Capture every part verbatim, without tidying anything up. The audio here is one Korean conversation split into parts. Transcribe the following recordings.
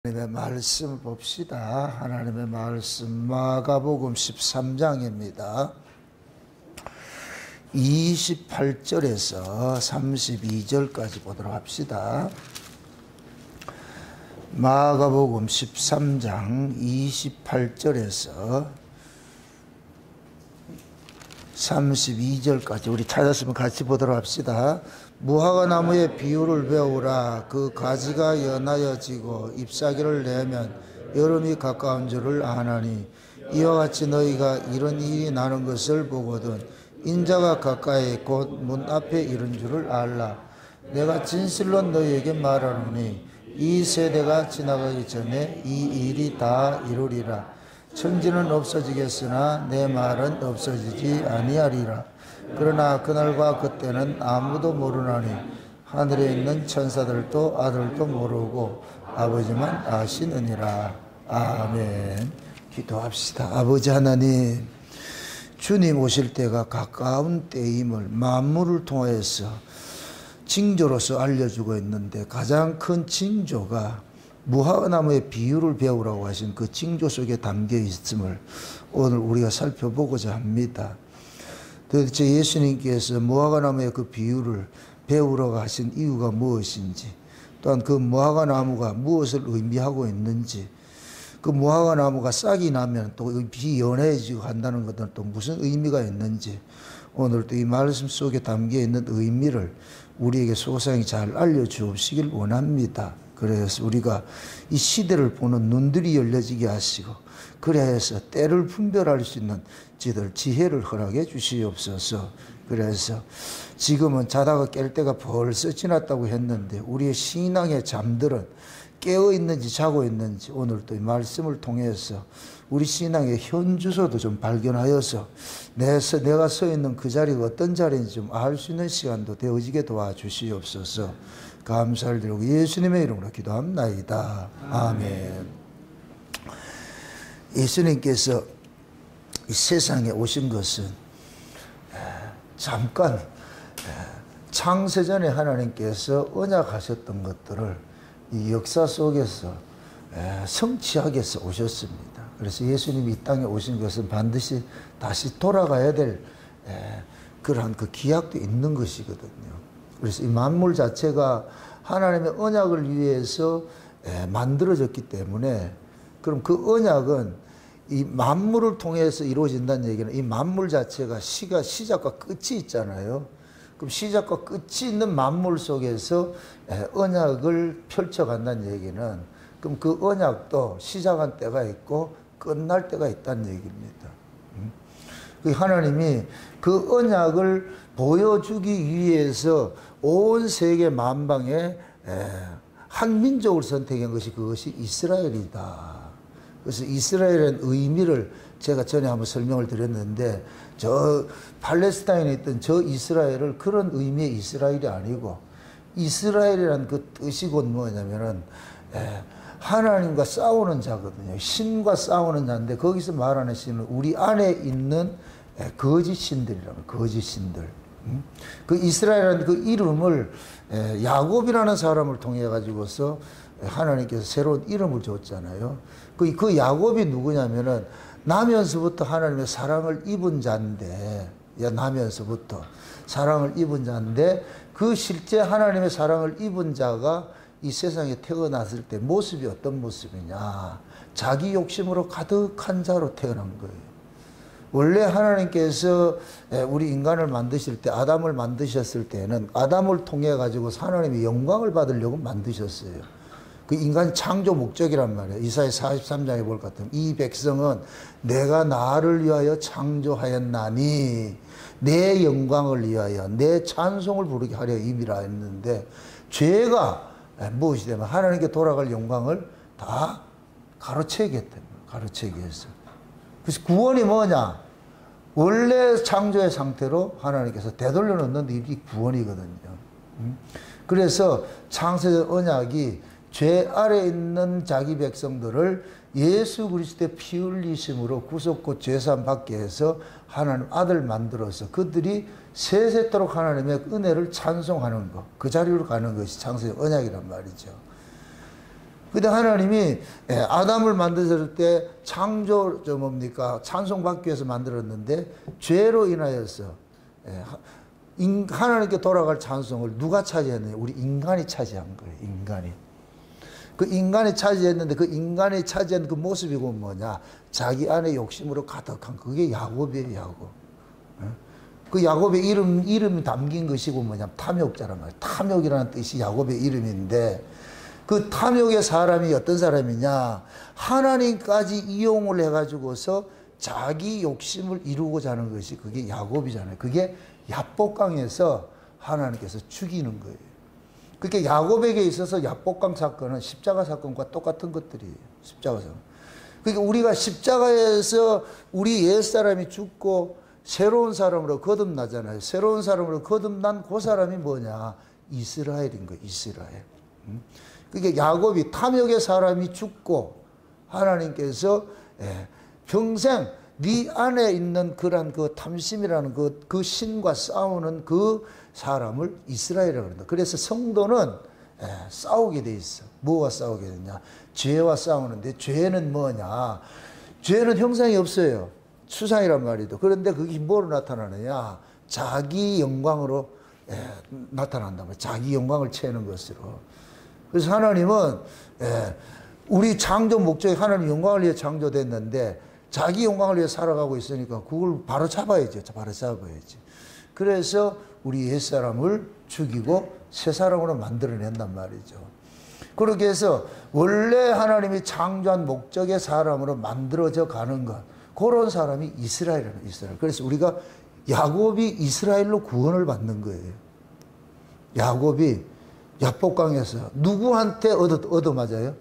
하나님의 말씀 봅시다. 하나님의 말씀 마가복음 십삼 장입니다. 이십팔 절에서 삼십이 절까지 보도록 합시다. 마가복음 십삼 장 이십팔 절에서 삼십이 절까지 우리 찾았으면 같이 보도록 합시다. 무화과 나무의 비유를 배우라. 그 가지가 연하여 지고 잎사귀를 내면 여름이 가까운 줄을 아나니 이와 같이 너희가 이런 일이 나는 것을 보거든 인자가 가까이 곧 문 앞에 이른 줄을 알라. 내가 진실로 너희에게 말하노니 이 세대가 지나가기 전에 이 일이 다 이루리라. 천지는 없어지겠으나 내 말은 없어지지 아니하리라. 그러나 그날과 그때는 아무도 모르나니 하늘에 있는 천사들도 아들도 모르고 아버지만 아시느니라. 아멘. 기도합시다. 아버지 하나님, 주님 오실 때가 가까운 때임을 만물을 통해서 징조로서 알려주고 있는데 가장 큰 징조가 무화과나무의 비유를 배우라고 하신 그 징조 속에 담겨 있음을 오늘 우리가 살펴보고자 합니다. 도대체 예수님께서 무화과나무의 그 비유를 배우라고 하신 이유가 무엇인지, 또한 그 무화과나무가 무엇을 의미하고 있는지, 그 무화과나무가 싹이 나면 또 비연해지고 한다는 것은 또 무슨 의미가 있는지, 오늘 또 이 말씀 속에 담겨 있는 의미를 우리에게 소상히 잘 알려주옵시길 원합니다. 그래서 우리가 이 시대를 보는 눈들이 열려지게 하시고, 그래야 해서 때를 분별할 수 있는 지들 지혜를 허락해 주시옵소서. 그래서 지금은 자다가 깰 때가 벌써 지났다고 했는데 우리의 신앙의 잠들은 깨어 있는지 자고 있는지 오늘 또 이 말씀을 통해서 우리 신앙의 현주소도 좀 발견하여서 내서 내가 서 있는 그 자리가 어떤 자리인지 좀 알 수 있는 시간도 되어지게 도와주시옵소서. 감사를 드리고 예수님의 이름으로 기도합나이다. 아멘. 예수님께서 이 세상에 오신 것은 잠깐 창세전에 하나님께서 언약하셨던 것들을 이 역사 속에서 성취하기 위해서 오셨습니다. 그래서 예수님이 이 땅에 오신 것은 반드시 다시 돌아가야 될 그러한 그 기약도 있는 것이거든요. 그래서 이 만물 자체가 하나님의 언약을 위해서 만들어졌기 때문에, 그럼 그 언약은 이 만물을 통해서 이루어진다는 얘기는 이 만물 자체가 시가 시작과 끝이 있잖아요. 그럼 시작과 끝이 있는 만물 속에서 언약을 펼쳐간다는 얘기는, 그럼 그 언약도 시작한 때가 있고 끝날 때가 있다는 얘기입니다. 하나님이 그 언약을 보여주기 위해서 온 세계 만방에 한 민족을 선택한 것이 그것이 이스라엘이다. 그래서 이스라엘의 의미를 제가 전에 한번 설명을 드렸는데, 저 팔레스타인에 있던 저 이스라엘을 그런 의미의 이스라엘이 아니고, 이스라엘이라는 그 뜻이 곧 뭐냐면은 하나님과 싸우는 자거든요. 신과 싸우는 자인데 거기서 말하는 신은 우리 안에 있는 거짓 신들이라고. 거짓 신들. 그 이스라엘이라는 그 이름을 야곱이라는 사람을 통해 가지고서 하나님께서 새로운 이름을 줬잖아요. 그, 그 야곱이 누구냐면은 나면서부터 하나님의 사랑을 입은 자인데, 나면서부터 사랑을 입은 자인데, 그 실제 하나님의 사랑을 입은 자가 이 세상에 태어났을 때 모습이 어떤 모습이냐, 자기 욕심으로 가득한 자로 태어난 거예요. 원래 하나님께서 우리 인간을 만드실 때, 아담을 만드셨을 때는 아담을 통해 가지고 하나님의 영광을 받으려고 만드셨어요. 그 인간 창조 목적이란 말이에요. 이사야 사십삼 장에 볼 것 같으면 이 백성은 내가 나를 위하여 창조하였나니 내 영광을 위하여 내 찬송을 부르게 하려 임이라 했는데, 죄가 무엇이 되면 하나님께 돌아갈 영광을 다 가로채게 됩니다. 가로채기 위해서. 그래서 구원이 뭐냐? 원래 창조의 상태로 하나님께서 되돌려 놓는 일이 구원이거든요. 그래서 창세전 언약이 죄 아래 있는 자기 백성들을 예수 그리스도의 피 흘리심으로 구속고 죄사함 받게 해서 하나님 아들 만들어서 그들이 세세토록 하나님의 은혜를 찬송하는 것, 그 자리로 가는 것이 창세전 언약이란 말이죠. 근데 하나님이 아담을 만드실 때 창조, 저 뭡니까? 찬송받기 위해서 만들었는데 죄로 인하여서 하나님께 돌아갈 찬송을 누가 차지했느냐? 우리 인간이 차지한 거예요. 인간이. 그 인간이 차지했는데 그 인간이 차지한 그 모습이고 뭐냐? 자기 안에 욕심으로 가득한 그게 야곱이에요. 야곱. 그 야곱의 이름, 이름이 담긴 것이고 뭐냐? 탐욕자란 말이에요. 탐욕이라는 뜻이 야곱의 이름인데 그 탐욕의 사람이 어떤 사람이냐? 하나님까지 이용을 해가지고서 자기 욕심을 이루고자 하는 것이 그게 야곱이잖아요. 그게 야복강에서 하나님께서 죽이는 거예요. 그렇게 야곱에게 있어서 야복강 사건은 십자가 사건과 똑같은 것들이에요. 십자가 사건. 그러니까 우리가 십자가에서 우리 옛사람이 죽고 새로운 사람으로 거듭나잖아요. 새로운 사람으로 거듭난 그 사람이 뭐냐? 이스라엘인 거예요. 이스라엘. 그러니까 야곱이 탐욕의 사람이 죽고 하나님께서 평생 네 안에 있는 그런 그 탐심이라는 그, 그 신과 싸우는 그 사람을 이스라엘이라고 그런다. 그래서 성도는 싸우게 돼 있어. 뭐와 싸우게 되냐? 죄와 싸우는데 죄는 뭐냐? 죄는 형상이 없어요. 추상이란 말이죠. 그런데 그게 뭐로 나타나느냐? 자기 영광으로 예, 나타난단 말이에요. 자기 영광을 채우는 것으로. 그래서 하나님은 예, 우리 창조 목적이 하나님 영광을 위해 창조됐는데 자기 영광을 위해 살아가고 있으니까 그걸 바로 잡아야죠. 바로 잡아야지. 그래서 우리 옛사람을 죽이고 새 사람으로 만들어낸단 말이죠. 그렇게 해서 원래 하나님이 창조한 목적의 사람으로 만들어져 가는 것, 그런 사람이 이스라엘이라는 이스라엘. 그래서 우리가 야곱이 이스라엘로 구원을 받는 거예요. 야곱이 야복강에서 누구한테 얻어, 얻어맞아요?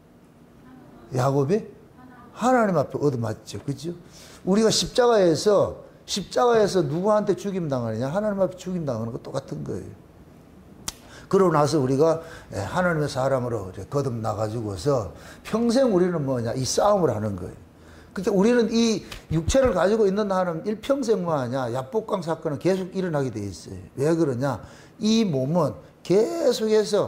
야곱이 하나님 앞에 얻어맞죠. 그죠? 우리가 십자가에서 십자가에서 누구한테 죽임 당하느냐? 하나님 앞에 죽임 당하는 거 똑같은 거예요. 그러고 나서 우리가 하나님의 사람으로 거듭나가지고서 평생 우리는 뭐냐? 이 싸움을 하는 거예요. 그러니까 우리는 이 육체를 가지고 있는 한은 일평생 뭐 하냐? 야복강 사건은 계속 일어나게 돼 있어요. 왜 그러냐? 이 몸은 계속해서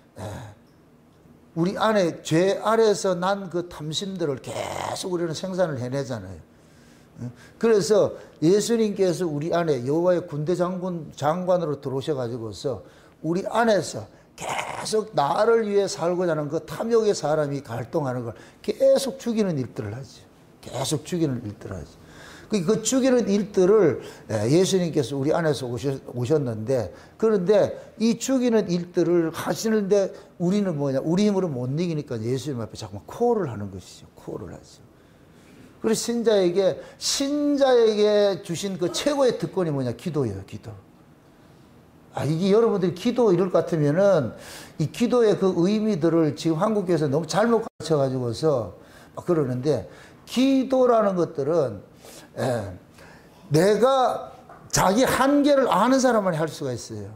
우리 안에 죄 아래에서 난 그 탐심들을 계속 우리는 생산을 해내잖아요. 그래서 예수님께서 우리 안에 여호와의 군대 장군 장관으로 들어오셔 가지고서 우리 안에서 계속 나를 위해 살고자 하는 그 탐욕의 사람이 활동하는 걸 계속 죽이는 일들을 하죠. 계속 죽이는 일들을 하죠. 그 죽이는 일들을 예수님께서 우리 안에서 오셨는데, 그런데 이 죽이는 일들을 하시는데 우리는 뭐냐? 우리 힘으로 못 이기니까 예수님 앞에 자꾸만 코를 하는 것이죠. 코를 하죠. 그래서 신자에게, 신자에게 주신 그 최고의 특권이 뭐냐? 기도예요, 기도. 아, 이게 여러분들이 기도 이럴 것 같으면은 이 기도의 그 의미들을 지금 한국교회에서 너무 잘못 가르쳐가지고서 막 그러는데, 기도라는 것들은 예, 내가 자기 한계를 아는 사람만이 할 수가 있어요.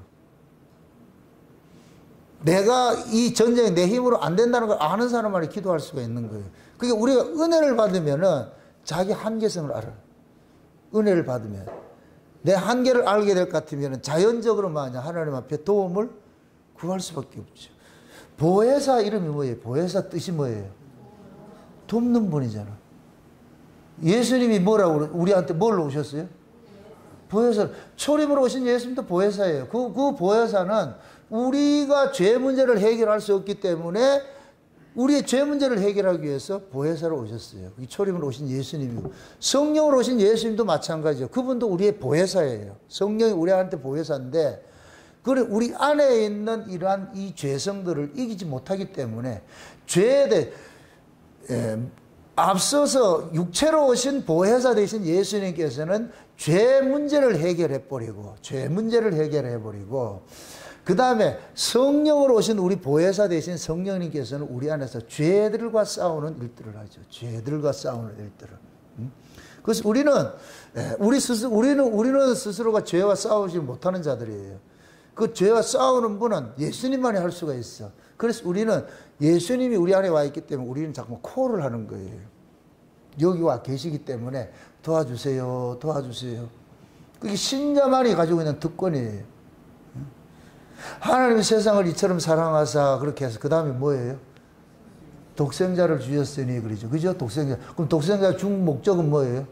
내가 이 전쟁에 내 힘으로 안 된다는 걸 아는 사람만이 기도할 수가 있는 거예요. 그게 우리가 은혜를 받으면은 자기 한계성을 알아요. 은혜를 받으면 내 한계를 알게 될 것 같으면 자연적으로 만약 하나님 앞에 도움을 구할 수밖에 없죠. 보혜사 이름이 뭐예요? 보혜사 뜻이 뭐예요? 돕는 분이잖아. 예수님이 뭐라고 우리한테 뭘로 오셨어요? 보혜사. 초림으로 오신 예수님도 보혜사예요. 그, 그 보혜사는 우리가 죄 문제를 해결할 수 없기 때문에 우리의 죄 문제를 해결하기 위해서 보혜사로 오셨어요. 초림으로 오신 예수님이고, 성령으로 오신 예수님도 마찬가지예요. 그분도 우리의 보혜사예요. 성령이 우리한테 보혜사인데, 그래 우리 안에 있는 이러한 이 죄성들을 이기지 못하기 때문에 죄에 대해 에, 앞서서 육체로 오신 보혜사 되신 예수님께서는 죄 문제를 해결해 버리고, 죄 문제를 해결해 버리고, 그 다음에 성령으로 오신 우리 보혜사 되신 성령님께서는 우리 안에서 죄들과 싸우는 일들을 하죠. 죄들과 싸우는 일들을. 그래서 우리는 우리 스스로 우리는 우리는 스스로가 죄와 싸우지 못하는 자들이에요. 그 죄와 싸우는 분은 예수님만이 할 수가 있어. 그래서 우리는 예수님이 우리 안에 와 있기 때문에 우리는 자꾸 콜을 하는 거예요. 여기 와 계시기 때문에 도와주세요, 도와주세요. 그게 신자만이 가지고 있는 특권이에요. 하나님이 세상을 이처럼 사랑하사 그렇게 해서 그 다음에 뭐예요? 독생자를 주셨으니 그러죠. 그죠? 독생자. 그럼 독생자 준 목적은 뭐예요?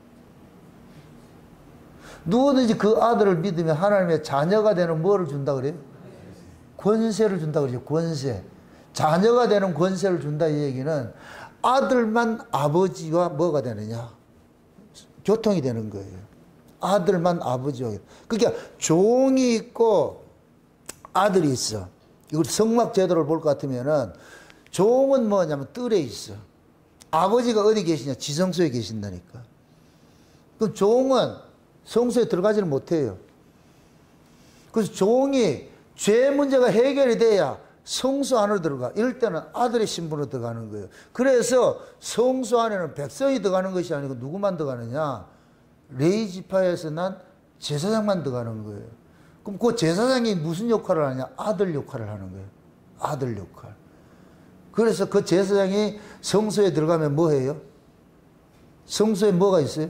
누구든지 그 아들을 믿으면 하나님의 자녀가 되는 뭐를 준다 그래요? 권세를 준다 그러죠. 권세. 자녀가 되는 권세를 준다 이 얘기는 아들만 아버지와 뭐가 되느냐? 교통이 되는 거예요. 아들만 아버지와. 그러니까 종이 있고 아들이 있어. 이걸 성막 제도를 볼 것 같으면은 종은 뭐냐면 뜰에 있어. 아버지가 어디 계시냐? 지성소에 계신다니까. 그럼 종은 성소에 들어가지는 못해요. 그래서 종이 죄 문제가 해결이 돼야 성소 안으로 들어가. 이럴 때는 아들의 신분으로 들어가는 거예요. 그래서 성소 안에는 백성이 들어가는 것이 아니고 누구만 들어가느냐? 레위 지파에서 난 제사장만 들어가는 거예요. 그럼 그 제사장이 무슨 역할을 하냐? 아들 역할을 하는 거예요. 아들 역할. 그래서 그 제사장이 성소에 들어가면 뭐 해요? 성소에 뭐가 있어요?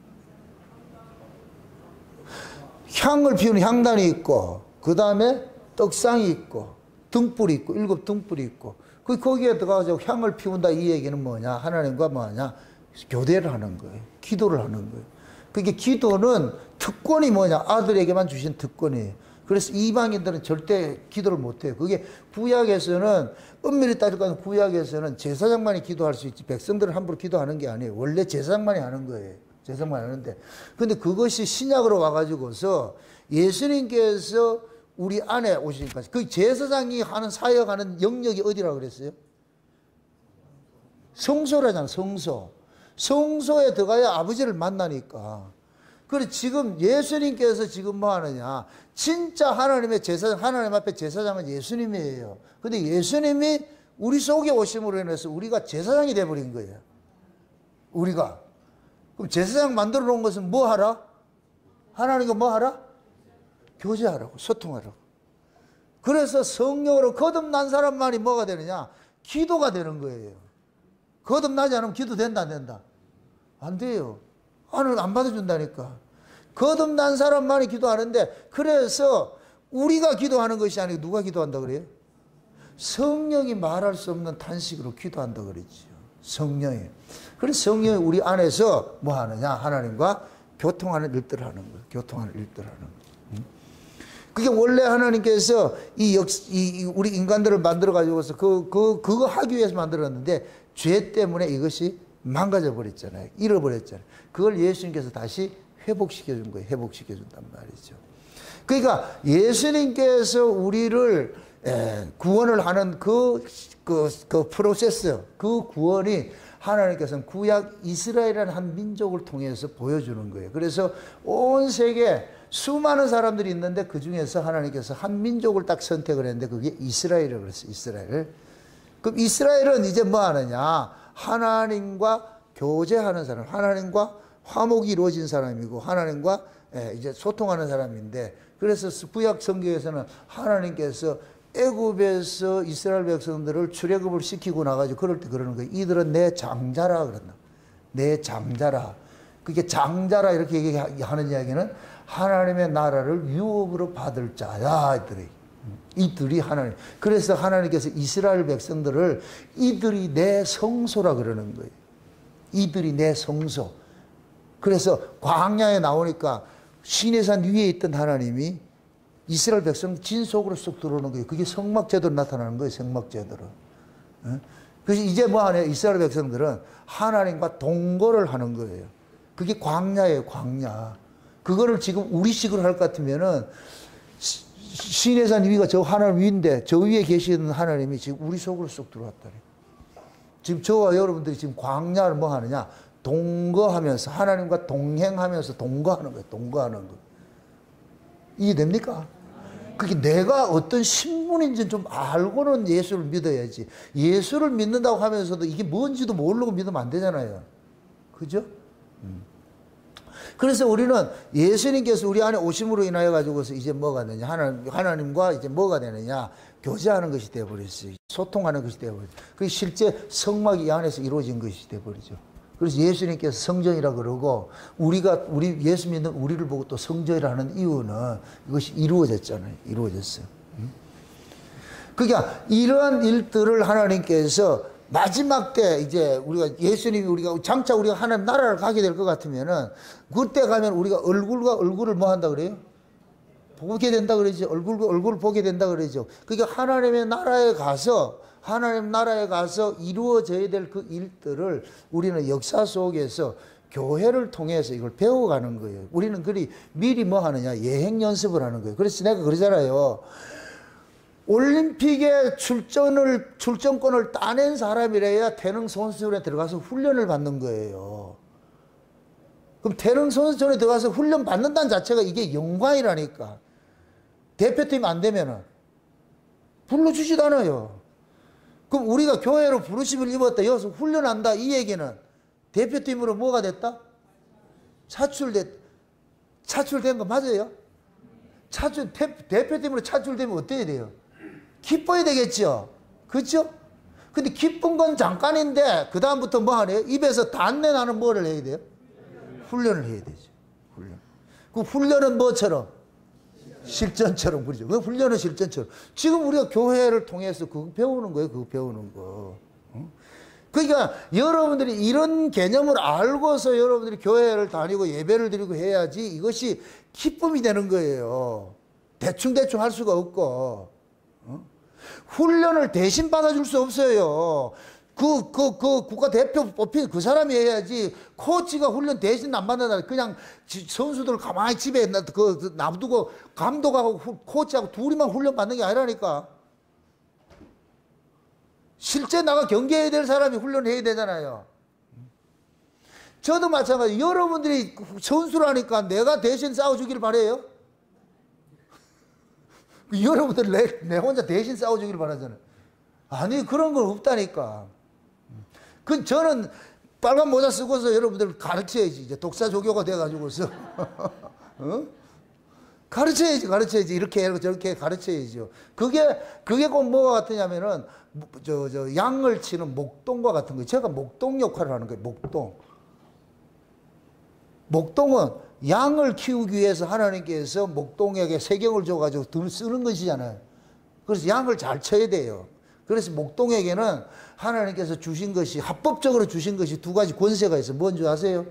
향을 피우는 향단이 있고, 그 다음에 떡상이 있고, 등불이 있고, 일곱 등불이 있고, 그 거기에 들어가서 향을 피운다 이 얘기는 뭐냐? 하나님과 뭐냐? 교대를 하는 거예요. 기도를 하는 거예요. 그게 기도는 특권이 뭐냐? 아들에게만 주신 특권이에요. 그래서 이방인들은 절대 기도를 못해요. 그게 구약에서는, 엄밀히 따지고 구약에서는 제사장만이 기도할 수 있지, 백성들은 함부로 기도하는 게 아니에요. 원래 제사장만이 하는 거예요. 제사장만 하는데. 근데 그것이 신약으로 와가지고서 예수님께서 우리 안에 오시니까, 그 제사장이 하는 사역하는 영역이 어디라고 그랬어요? 성소라잖아, 성소. 성소에 들어가야 아버지를 만나니까. 그래, 지금 예수님께서 지금 뭐 하느냐. 진짜 하나님의 제사장, 하나님 앞에 제사장은 예수님이에요. 근데 예수님이 우리 속에 오심으로 인해서 우리가 제사장이 돼버린 거예요. 우리가. 그럼 제사장 만들어 놓은 것은 뭐 하라? 하나님과 뭐 하라? 교제하라고, 소통하라고. 그래서 성령으로 거듭난 사람만이 뭐가 되느냐? 기도가 되는 거예요. 거듭나지 않으면 기도 된다, 안 된다? 안 돼요. 하나님 안 받아준다니까. 거듭난 사람만이 기도하는데, 그래서 우리가 기도하는 것이 아니고 누가 기도한다 그래요? 성령이 말할 수 없는 탄식으로 기도한다 그랬죠. 성령이. 그래서 성령이 우리 안에서 뭐 하느냐? 하나님과 교통하는 일들을 하는 거예요. 교통하는 일들을 하는 거예요. 그게 원래 하나님께서 이 역, 이, 우리 인간들을 만들어가지고서 그, 그, 그거 하기 위해서 만들었는데, 죄 때문에 이것이 망가져 버렸잖아요. 잃어버렸잖아요. 그걸 예수님께서 다시 회복시켜 준 거예요. 회복시켜 준단 말이죠. 그러니까 예수님께서 우리를 에, 구원을 하는 그, 그, 그 프로세스, 그 구원이 하나님께서는 구약 이스라엘이라는 한 민족을 통해서 보여주는 거예요. 그래서 온 세계 수많은 사람들이 있는데 그 중에서 하나님께서 한 민족을 딱 선택을 했는데 그게 이스라엘이라고 그랬어요. 이스라엘. 그럼 이스라엘은 이제 뭐 하느냐? 하나님과 교제하는 사람, 하나님과 화목이 이루어진 사람이고 하나님과 이제 소통하는 사람인데, 그래서 구약 성경에서는 하나님께서 애굽에서 이스라엘 백성들을 출애굽을 시키고 나가지고 그럴 때 그러는 거예요. 이들은 내 장자라 그런다. 내 장자라. 그게 장자라 이렇게 얘기하는 이야기는 하나님의 나라를 유업으로 받을 자야, 이들이. 이들이 하나님. 그래서 하나님께서 이스라엘 백성들을 이들이 내 성소라 그러는 거예요. 이들이 내 성소. 그래서 광야에 나오니까 시내산 위에 있던 하나님이 이스라엘 백성 진 속으로 쏙 들어오는 거예요. 그게 성막제도로 나타나는 거예요. 성막제도로. 그래서 이제 뭐 하냐? 이스라엘 백성들은 하나님과 동거를 하는 거예요. 그게 광야예요. 광야. 그거를 지금 우리식으로 할 것 같으면은 시내산 위가 저 하나님 위인데 저 위에 계시는 하나님이 지금 우리 속으로 쏙 들어왔다니. 지금 저와 여러분들이 지금 광야를 뭐 하느냐? 동거하면서 하나님과 동행하면서 동거하는 거예요. 동거하는 거. 이해됩니까? 그게 내가 어떤 신분인지는 좀 알고는 예수를 믿어야지. 예수를 믿는다고 하면서도 이게 뭔지도 모르고 믿으면 안 되잖아요. 그죠? 음. 그래서 우리는 예수님께서 우리 안에 오심으로 인하여 가지고서 이제 뭐가 되느냐? 하나님, 하나님과 이제 뭐가 되느냐? 교제하는 것이 되어버렸어요. 소통하는 것이 되어버렸어요. 그게 실제 성막이 이 안에서 이루어진 것이 되어버리죠. 그래서 예수님께서 성전이라 그러고 우리가 우리 예수 믿는 우리를 보고 또 성전이라는 이유는 이것이 이루어졌잖아요. 이루어졌어요. 그러니까 이러한 일들을 하나님께서 마지막 때 이제 우리가 예수님이 우리가 장차 우리가 하나님 나라를 가게 될 것 같으면은 그때 가면 우리가 얼굴과 얼굴을 뭐 한다 그래요? 보게 된다 그러죠. 얼굴과 얼굴을 보게 된다 그러죠. 그러니까 하나님의 나라에 가서 하나님 나라에 가서 이루어져야 될 그 일들을 우리는 역사 속에서 교회를 통해서 이걸 배워가는 거예요. 우리는 그리 미리 뭐 하느냐? 예행 연습을 하는 거예요. 그래서 내가 그러잖아요. 올림픽에 출전을, 출전권을 따낸 사람이라야 태릉 선수촌에 들어가서 훈련을 받는 거예요. 그럼 태릉 선수촌에 들어가서 훈련 받는다는 자체가 이게 영광이라니까. 대표팀 안 되면은 불러주지도 않아요. 그럼 우리가 교회로 부르심을 입었다, 여기서 훈련한다, 이 얘기는 대표팀으로 뭐가 됐다? 차출됐, 차출된 거 맞아요? 차출, 대, 대표팀으로 차출되면 어때야 돼요? 기뻐야 되겠죠? 그렇죠? 근데 기쁜 건 잠깐인데 그 다음부터 뭐 하래요? 입에서 단내 나는 뭐를 해야 돼요? 훈련을 해야 되죠. 훈련. 그 훈련은 뭐처럼? 실전처럼 그러죠. 그 훈련은 실전처럼. 지금 우리가 교회를 통해서 그거 배우는 거예요. 그거 배우는 거. 그러니까 여러분들이 이런 개념을 알고서 여러분들이 교회를 다니고 예배를 드리고 해야지 이것이 기쁨이 되는 거예요. 대충대충 할 수가 없고. 훈련을 대신 받아줄 수 없어요. 그, 그, 그 국가대표 뽑힌 그 사람이 해야지, 코치가 훈련 대신 안 받는다. 그냥 선수들 가만히 집에 그 놔두고 감독하고 코치하고 둘이만 훈련 받는 게 아니라니까. 실제 나가 경기해야 될 사람이 훈련해야 되잖아요. 저도 마찬가지. 여러분들이 선수라니까 내가 대신 싸워주기를 바래요. 여러분들 내, 내 혼자 대신 싸워주기를 바라잖아요. 아니 그런 건 없다니까. 그 저는 빨간 모자 쓰고서 여러분들 가르쳐야지. 이제 독사조교가 돼가지고서 어? 가르쳐야지, 가르쳐야지. 이렇게 하고 저렇게 가르쳐야죠. 그게 그게 꼭 뭐가 같으냐면은 저 저 양을 치는 목동과 같은 거. 제가 목동 역할을 하는 거예요. 목동. 목동은 양을 키우기 위해서 하나님께서 목동에게 세경을 줘가지고 돈 쓰는 것이잖아요. 그래서 양을 잘 쳐야 돼요. 그래서 목동에게는 하나님께서 주신 것이, 합법적으로 주신 것이 두 가지 권세가 있어요. 뭔지 아세요?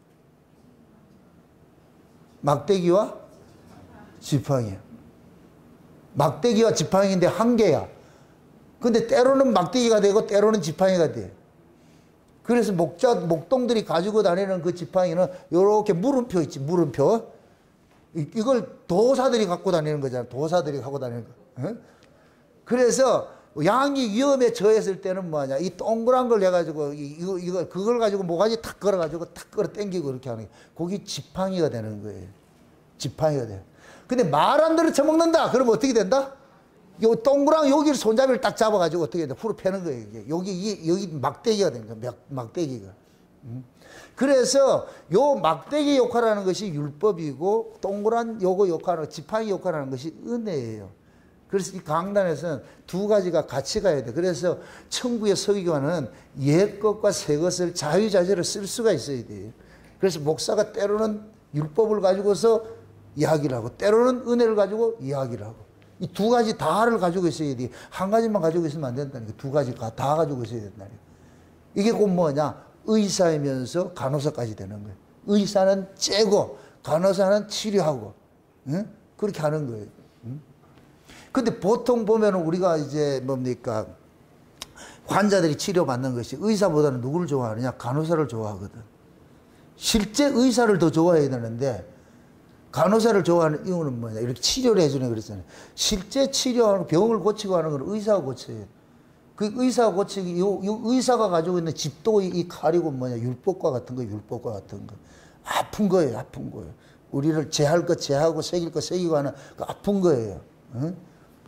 막대기와 지팡이야. 막대기와 지팡이인데 한 개야. 근데 때로는 막대기가 되고 때로는 지팡이가 돼. 그래서 목자, 목동들이 가지고 다니는 그 지팡이는 이렇게 물음표 있지, 물음표. 이걸 도사들이 갖고 다니는 거잖아. 도사들이 갖고 다니는 거. 그래서 양이 위험에 처했을 때는 뭐냐. 이 동그란 걸 해가지고, 이거, 이거, 그걸 가지고 모가지 탁 걸어가지고 탁 걸어 당기고 이렇게 하는 게. 그게 지팡이가 되는 거예요. 지팡이가 돼. 근데 말 안 들어 처먹는다. 그러면 어떻게 된다? 요 동그란 여기를 손잡이를 딱 잡아가지고 어떻게 된다? 후로 패는 거예요. 이게. 여기, 이, 여기 막대기가 되는 거야. 막, 막대기가. 음. 그래서 요 막대기 역할하는 것이 율법이고, 동그란 요거 역할하는, 지팡이 역할하는 것이 은혜예요. 그래서 이 강단에서는 두 가지가 같이 가야 돼. 그래서 천국의 서기관은 옛 것과 새 것을 자유자재로 쓸 수가 있어야 돼요. 그래서 목사가 때로는 율법을 가지고서 이야기를 하고, 때로는 은혜를 가지고 이야기를 하고, 이 두 가지 다를 가지고 있어야 돼. 한 가지만 가지고 있으면 안 된다니까. 두 가지 다 가지고 있어야 된다니까. 이게 곧 뭐냐? 의사이면서 간호사까지 되는 거예요. 의사는 째고 간호사는 치료하고, 응? 그렇게 하는 거예요. 응? 근데 보통 보면은 우리가 이제 뭡니까? 환자들이 치료받는 것이 의사보다는 누구를 좋아하느냐? 간호사를 좋아하거든. 실제 의사를 더 좋아해야 되는데, 간호사를 좋아하는 이유는 뭐냐? 이렇게 치료를 해주는 그랬잖아요. 실제 치료하는, 병을 고치고 하는 건 의사가 고쳐요. 그 의사가 고치기, 요, 요 의사가 가지고 있는 집도 이 칼이고 뭐냐? 율법과 같은 거, 율법과 같은 거. 아픈 거예요, 아픈 거예요. 우리를 제할 것 제하고 새길 것 새기고 하는 그 아픈 거예요. 응?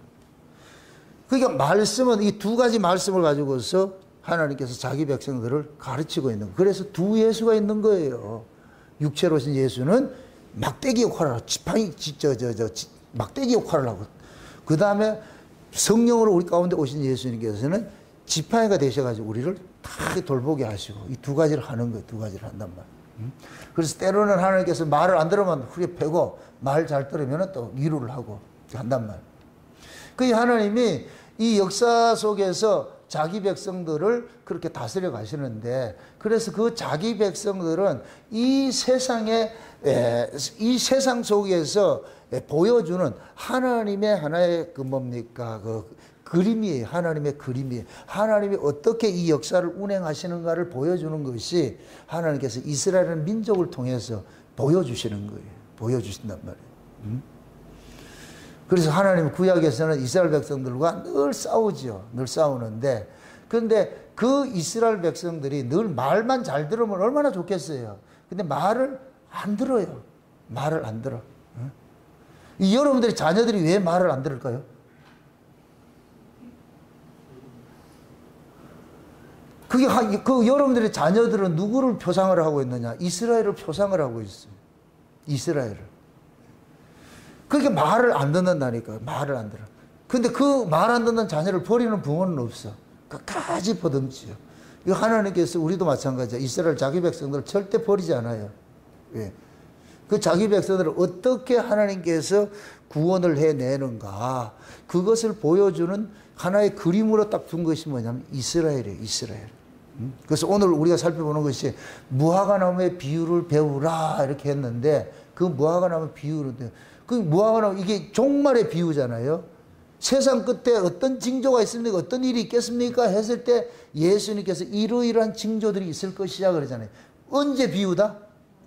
그러니까 말씀은 이 두 가지 말씀을 가지고서 하나님께서 자기 백성들을 가르치고 있는 거예요. 그래서 두 예수가 있는 거예요. 육체로 오신 예수는 막대기 역할을 하고, 지팡이, 저, 저, 저, 막대기 역할을 하고, 그 다음에 성령으로 우리 가운데 오신 예수님께서는 지팡이가 되셔가지고 우리를 다 돌보게 하시고, 이 두 가지를 하는 거예요. 두 가지를 한단 말이에요. 그래서 때로는 하나님께서 말을 안 들으면 후에 패고, 말 잘 들으면 또 위로를 하고, 한단 말이에요. 그 하나님이 이 역사 속에서 자기 백성들을 그렇게 다스려 가시는데, 그래서 그 자기 백성들은 이 세상에, 이 세상 속에서 보여주는 하나님의 하나의 그 뭡니까, 그 그림이에요. 하나님의 그림이에요. 하나님이 어떻게 이 역사를 운행하시는가를 보여주는 것이 하나님께서 이스라엘 민족을 통해서 보여주시는 거예요. 보여주신단 말이에요. 음? 그래서 하나님 구약에서는 이스라엘 백성들과 늘 싸우죠. 늘 싸우는데, 그런데 그 이스라엘 백성들이 늘 말만 잘 들으면 얼마나 좋겠어요. 근데 말을 안 들어요. 말을 안 들어. 음? 이 여러분들의 자녀들이 왜 말을 안 들을까요? 그게, 그 여러분들의 자녀들은 누구를 표상을 하고 있느냐? 이스라엘을 표상을 하고 있어요. 이스라엘을. 그게 말을 안 듣는다니까요. 말을 안 들어. 근데 그 말 안 듣는 자녀를 버리는 부모는 없어. 끝까지 버듬지요. 이거 하나님께서 우리도 마찬가지야. 이스라엘 자기 백성들을 절대 버리지 않아요. 예. 그 자기 백성들을 어떻게 하나님께서 구원을 해내는가, 그것을 보여주는 하나의 그림으로 딱 둔 것이 뭐냐면 이스라엘이에요. 이스라엘. 그래서 오늘 우리가 살펴보는 것이 무화과나무의 비유를 배우라 이렇게 했는데, 그 무화과나무 비유를, 그 무화과나무, 이게 종말의 비유잖아요. 세상 끝에 어떤 징조가 있습니까? 어떤 일이 있겠습니까? 했을 때 예수님께서 이러이러한 징조들이 있을 것이야 그러잖아요. 언제 비유다?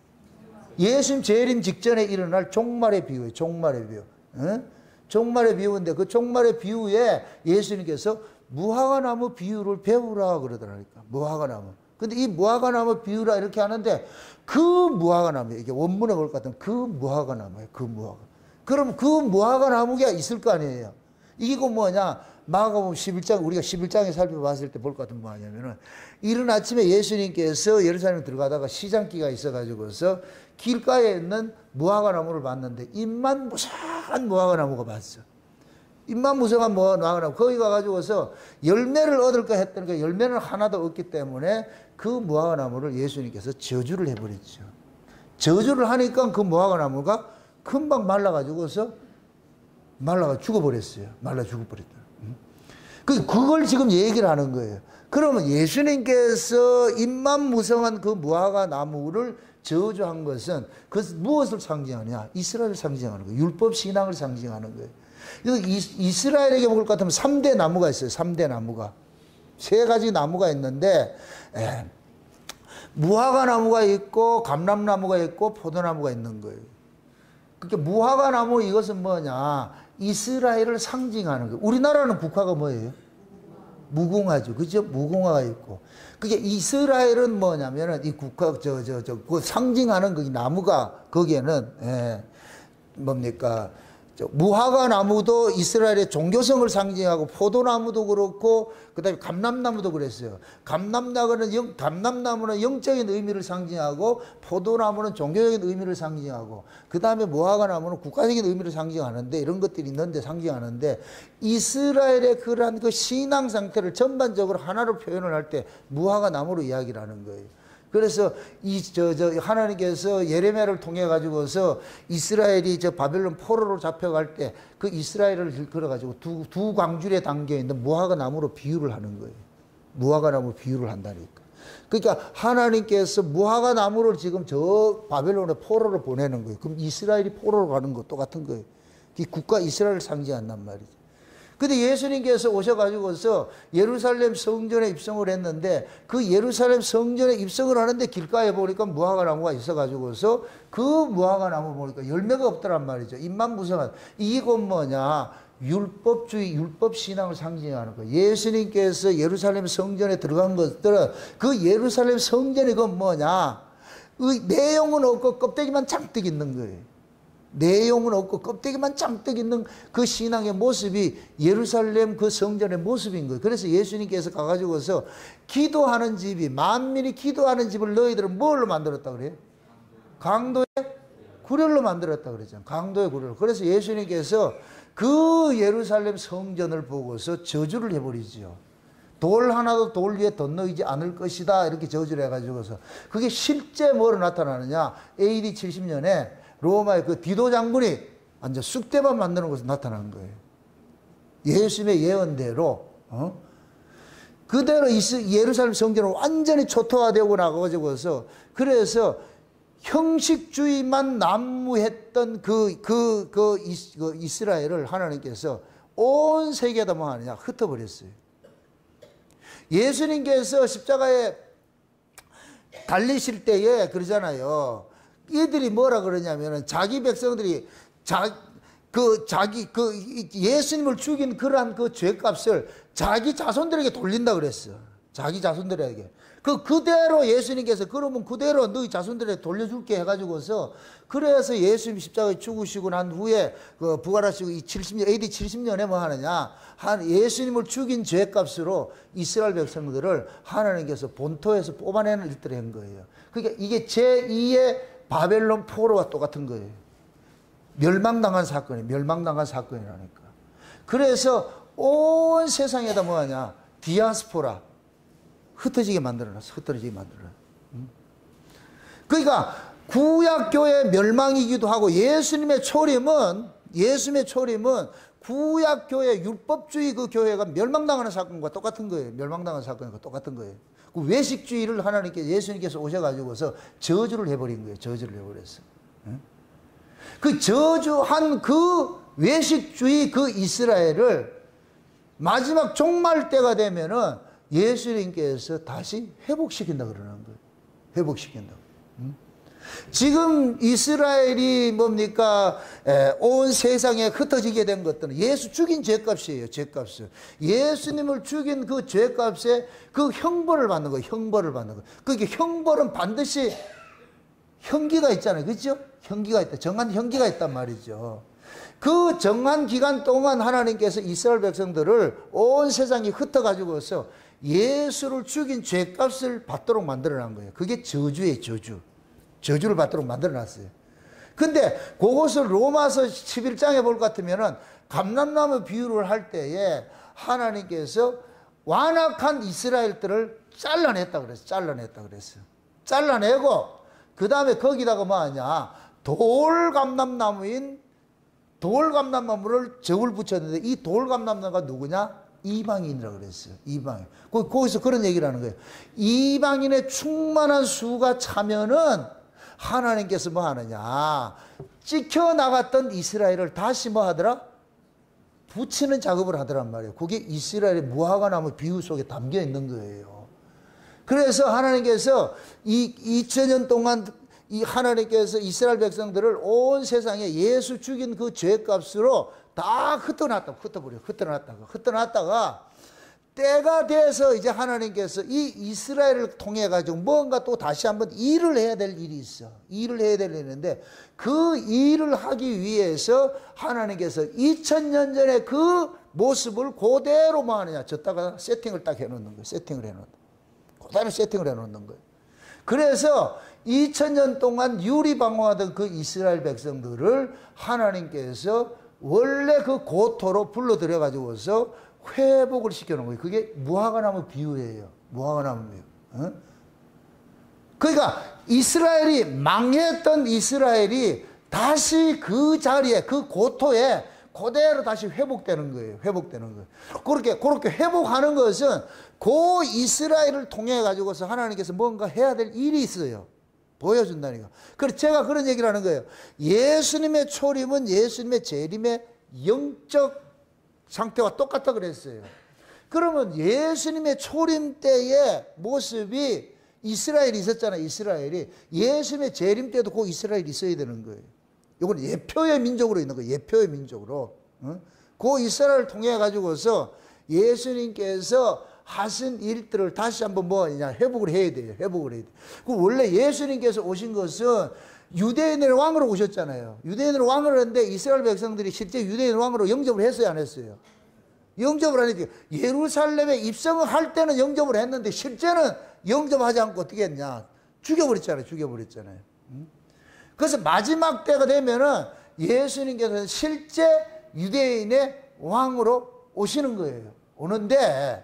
예수님 재림 직전에 일어날 종말의 비유예요. 종말의 비유. 응? 종말의 비유인데, 그 종말의 비유에 예수님께서 무화과나무 비유를 배우라 그러더라니까. 무화과나무. 근데 이 무화과나무 비유라 이렇게 하는데, 그 무화과나무, 이게 원문에 볼 것 같으면 그 무화과나무예요. 그 무화과. 그럼 그 무화과나무가 있을 거 아니에요. 이게 뭐냐? 마가복음 십일 장, 우리가 십일 장에 살펴봤을 때 볼 것 같은 뭐냐면은, 이른 아침에 예수님께서 예루살렘에 들어가다가 시장기가 있어가지고서 길가에 있는 무화과나무를 봤는데, 잎만 무성한 무화과나무가 봤어. 잎만 무성한 무화과나무. 거기 가가지고서 열매를 얻을까 했더니 열매는 하나도 없기 때문에 그 무화과나무를 예수님께서 저주를 해버렸죠. 저주를 하니까 그 무화과나무가 금방 말라가지고서 말라가 죽어버렸어요. 말라 죽어버렸다. 그걸 지금 얘기를 하는 거예요. 그러면 예수님께서 잎만 무성한 그 무화과나무를 저주한 것은 그것은 무엇을 상징하느냐? 이스라엘을 상징하는 거예요. 율법 신앙을 상징하는 거예요. 이스라엘에게 먹을 것 같으면 삼 대 나무가 있어요. 삼 대 나무가. 세 가지 나무가 있는데, 에, 무화과나무가 있고 감람나무가 있고 포도나무가 있는 거예요. 그러니까 무화과나무, 이것은 뭐냐? 이스라엘을 상징하는 거예요. 우리나라는 국화가 뭐예요? 무궁화죠. 그죠? 무궁화가 있고. 그게 이스라엘은 뭐냐면은 이 국화, 저, 저, 저, 그 상징하는 그 나무가 거기에는, 예, 뭡니까? 무화과나무도 이스라엘의 종교성을 상징하고, 포도나무도 그렇고, 그 다음에 감람나무도 그랬어요. 감람나무는, 영, 감람나무는 영적인 의미를 상징하고, 포도나무는 종교적인 의미를 상징하고, 그 다음에 무화과나무는 국가적인 의미를 상징하는데, 이런 것들이 있는데 상징하는데, 이스라엘의 그러한 그 신앙 상태를 전반적으로 하나로 표현을 할 때 무화과나무로 이야기를 하는 거예요. 그래서 이 저 저 하나님께서 예레미야를 통해 가지고서 이스라엘이 저 바벨론 포로로 잡혀갈 때 그 이스라엘을 걸어 가지고 두 두 광줄에 담겨 있는 무화과 나무로 비유를 하는 거예요. 무화과 나무 비유를 한다니까. 그러니까 하나님께서 무화과 나무를 지금 저 바벨론의 포로로 보내는 거예요. 그럼 이스라엘이 포로로 가는 거 똑같은 거예요. 이 국가 이스라엘을 상징한단 말이죠. 근데 예수님께서 오셔가지고서 예루살렘 성전에 입성을 했는데, 그 예루살렘 성전에 입성을 하는데 길가에 보니까 무화과나무가 있어가지고서 그 무화과나무 보니까 열매가 없더란 말이죠. 잎만 무성한. 이게 뭐냐? 율법주의, 율법신앙을 상징하는 거예요. 예수님께서 예루살렘 성전에 들어간 것들은 그 예루살렘 성전이 그 뭐냐? 의 내용은 없고 껍데기만 잔뜩 있는 거예요. 내용은 없고 껍데기만 잔뜩 있는 그 신앙의 모습이 예루살렘 그 성전의 모습인 거예요. 그래서 예수님께서 가가지고서 기도하는 집이, 만민이 기도하는 집을 너희들은 뭘로 만들었다 그래요? 강도의 구렬로 만들었다 그랬잖아요. 강도의 구렬. 그래서 예수님께서 그 예루살렘 성전을 보고서 저주를 해버리죠. 돌 하나도 돌 위에 덧놓이지 않을 것이다, 이렇게 저주를 해가지고서. 그게 실제 뭐로 나타나느냐? 에이디 칠십 년에 로마의 그 디도 장군이 완전 쑥대밭 만드는 것으로 나타난 거예요. 예수님의 예언대로, 어? 그대로 예루살렘 성전을 완전히 초토화되고 나가지고서 그래서 형식주의만 난무했던 그, 그, 그, 이스, 그 이스라엘을 하나님께서 온 세계에다 뭐 하느냐? 흩어버렸어요. 예수님께서 십자가에 달리실 때에 그러잖아요. 이들이 뭐라 그러냐면은 자기 백성들이 자, 그 자기 그 예수님을 죽인 그러한 그 죄값을 자기 자손들에게 돌린다 그랬어. 자기 자손들에게. 그 그대로 예수님께서 그러면 그대로 너희 자손들에게 돌려줄게 해가지고서 그래서 예수님 십자가에 죽으시고 난 후에 그 부활하시고 이 칠십 년 에이디 칠십 년에 뭐 하느냐 한 예수님을 죽인 죄값으로 이스라엘 백성들을 하나님께서 본토에서 뽑아내는 일들을 한 거예요. 그러니까 이게 제이의 바벨론 포로와 똑같은 거예요. 멸망당한 사건이 멸망당한 사건이라니까. 그래서 온 세상에다 뭐하냐 디아스포라 흩어지게 만들어놨어. 흩어지게 만들어놨어. 그러니까 구약교회 멸망이기도 하고 예수님의 초림은 예수님의 초림은 구약교회 율법주의 그 교회가 멸망당하는 사건과 똑같은 거예요. 멸망당하는 사건과 똑같은 거예요. 그 외식주의를 하나님께 예수님께서 오셔가지고서 저주를 해버린 거예요. 저주를 해버렸어. 그 저주한 그 외식주의 그 이스라엘을 마지막 종말 때가 되면은 예수님께서 다시 회복시킨다 그러는 거예요. 회복시킨다. 응? 지금 이스라엘이 뭡니까? 에, 온 세상에 흩어지게 된 것들은 예수 죽인 죄값이에요. 죄값을. 예수님을 죽인 그 죄값에 그 형벌을 받는 거예요. 형벌을 받는 거예요. 그게 형벌은 반드시 형기가 있잖아요. 그렇죠? 형기가 있다. 정한 형기가 있단 말이죠. 그 정한 기간 동안 하나님께서 이스라엘 백성들을 온 세상에 흩어가지고서 예수를 죽인 죄값을 받도록 만들어놓은 거예요. 그게 저주예요. 저주. 저주를 받도록 만들어놨어요. 근데 그것을 로마서 십일 장에 볼 것 같으면은 감람나무 비유를 할 때에 하나님께서 완악한 이스라엘들을 잘라냈다 그랬어요. 잘라냈다 그랬어요. 잘라내고 그 다음에 거기다가 뭐 하냐 돌감람나무인 돌감람나무를 적을 붙였는데 이 돌감람나무가 누구냐? 이방인이라고 그랬어요. 이방인. 거기서 그런 얘기를 하는 거예요. 이방인의 충만한 수가 차면은 하나님께서 뭐 하느냐. 찍혀 나갔던 이스라엘을 다시 뭐 하더라? 붙이는 작업을 하더란 말이에요. 그게 이스라엘의 무화과나무 비유 속에 담겨 있는 거예요. 그래서 하나님께서 이 이천 년 동안 이 하나님께서 이스라엘 백성들을 온 세상에 예수 죽인 그 죄값으로 다 흩어놨다. 흩어버려. 흩어놨다가. 흩어놨다가 때가 돼서 이제 하나님께서 이 이스라엘을 통해 가지고 뭔가 또 다시 한번 일을 해야 될 일이 있어. 일을 해야 될 일이 있는데 그 일을 하기 위해서 하나님께서 이천 년 전에 그 모습을 그대로 뭐 하느냐. 졌다가 세팅을 딱 해놓는 거예요. 세팅을 해놓는 그대로 세팅을 해놓는 거예요. 그래서 이천 년 동안 유리방황하던 그 이스라엘 백성들을 하나님께서 원래 그 고토로 불러들여 가지고서 회복을 시켜놓은 거예요. 그게 무화과나무 비유예요. 무화과나무 비유. 어? 그러니까 이스라엘이 망했던 이스라엘이 다시 그 자리에 그 고토에 그대로 다시 회복되는 거예요. 회복되는 거예요. 그렇게 그렇게 회복하는 것은 그 이스라엘을 통해 가지고서 하나님께서 뭔가 해야 될 일이 있어요. 보여준다니까. 그래서 제가 그런 얘기를 하는 거예요. 예수님의 초림은 예수님의 재림의 영적 상태와 똑같다 그랬어요. 그러면 예수님의 초림 때의 모습이 이스라엘이 있었잖아요. 이스라엘이. 예수님의 재림 때도 그 이스라엘이 있어야 되는 거예요. 이건 예표의 민족으로 있는 거예요. 예표의 민족으로. 어? 그 이스라엘을 통해 가지고서 예수님께서 하신 일들을 다시 한번 뭐냐 회복을 해야 돼요. 회복을 해야 돼요. 그 원래 예수님께서 오신 것은 유대인의 왕으로 오셨잖아요. 유대인의 왕으로 했는데 이스라엘 백성들이 실제 유대인 왕으로 영접을 했어요, 안 했어요? 영접을 안 했죠. 예루살렘에 입성을 할 때는 영접을 했는데 실제는 영접하지 않고 어떻게 했냐? 죽여버렸잖아요. 죽여버렸잖아요. 그래서 마지막 때가 되면은 예수님께서는 실제 유대인의 왕으로 오시는 거예요. 오는데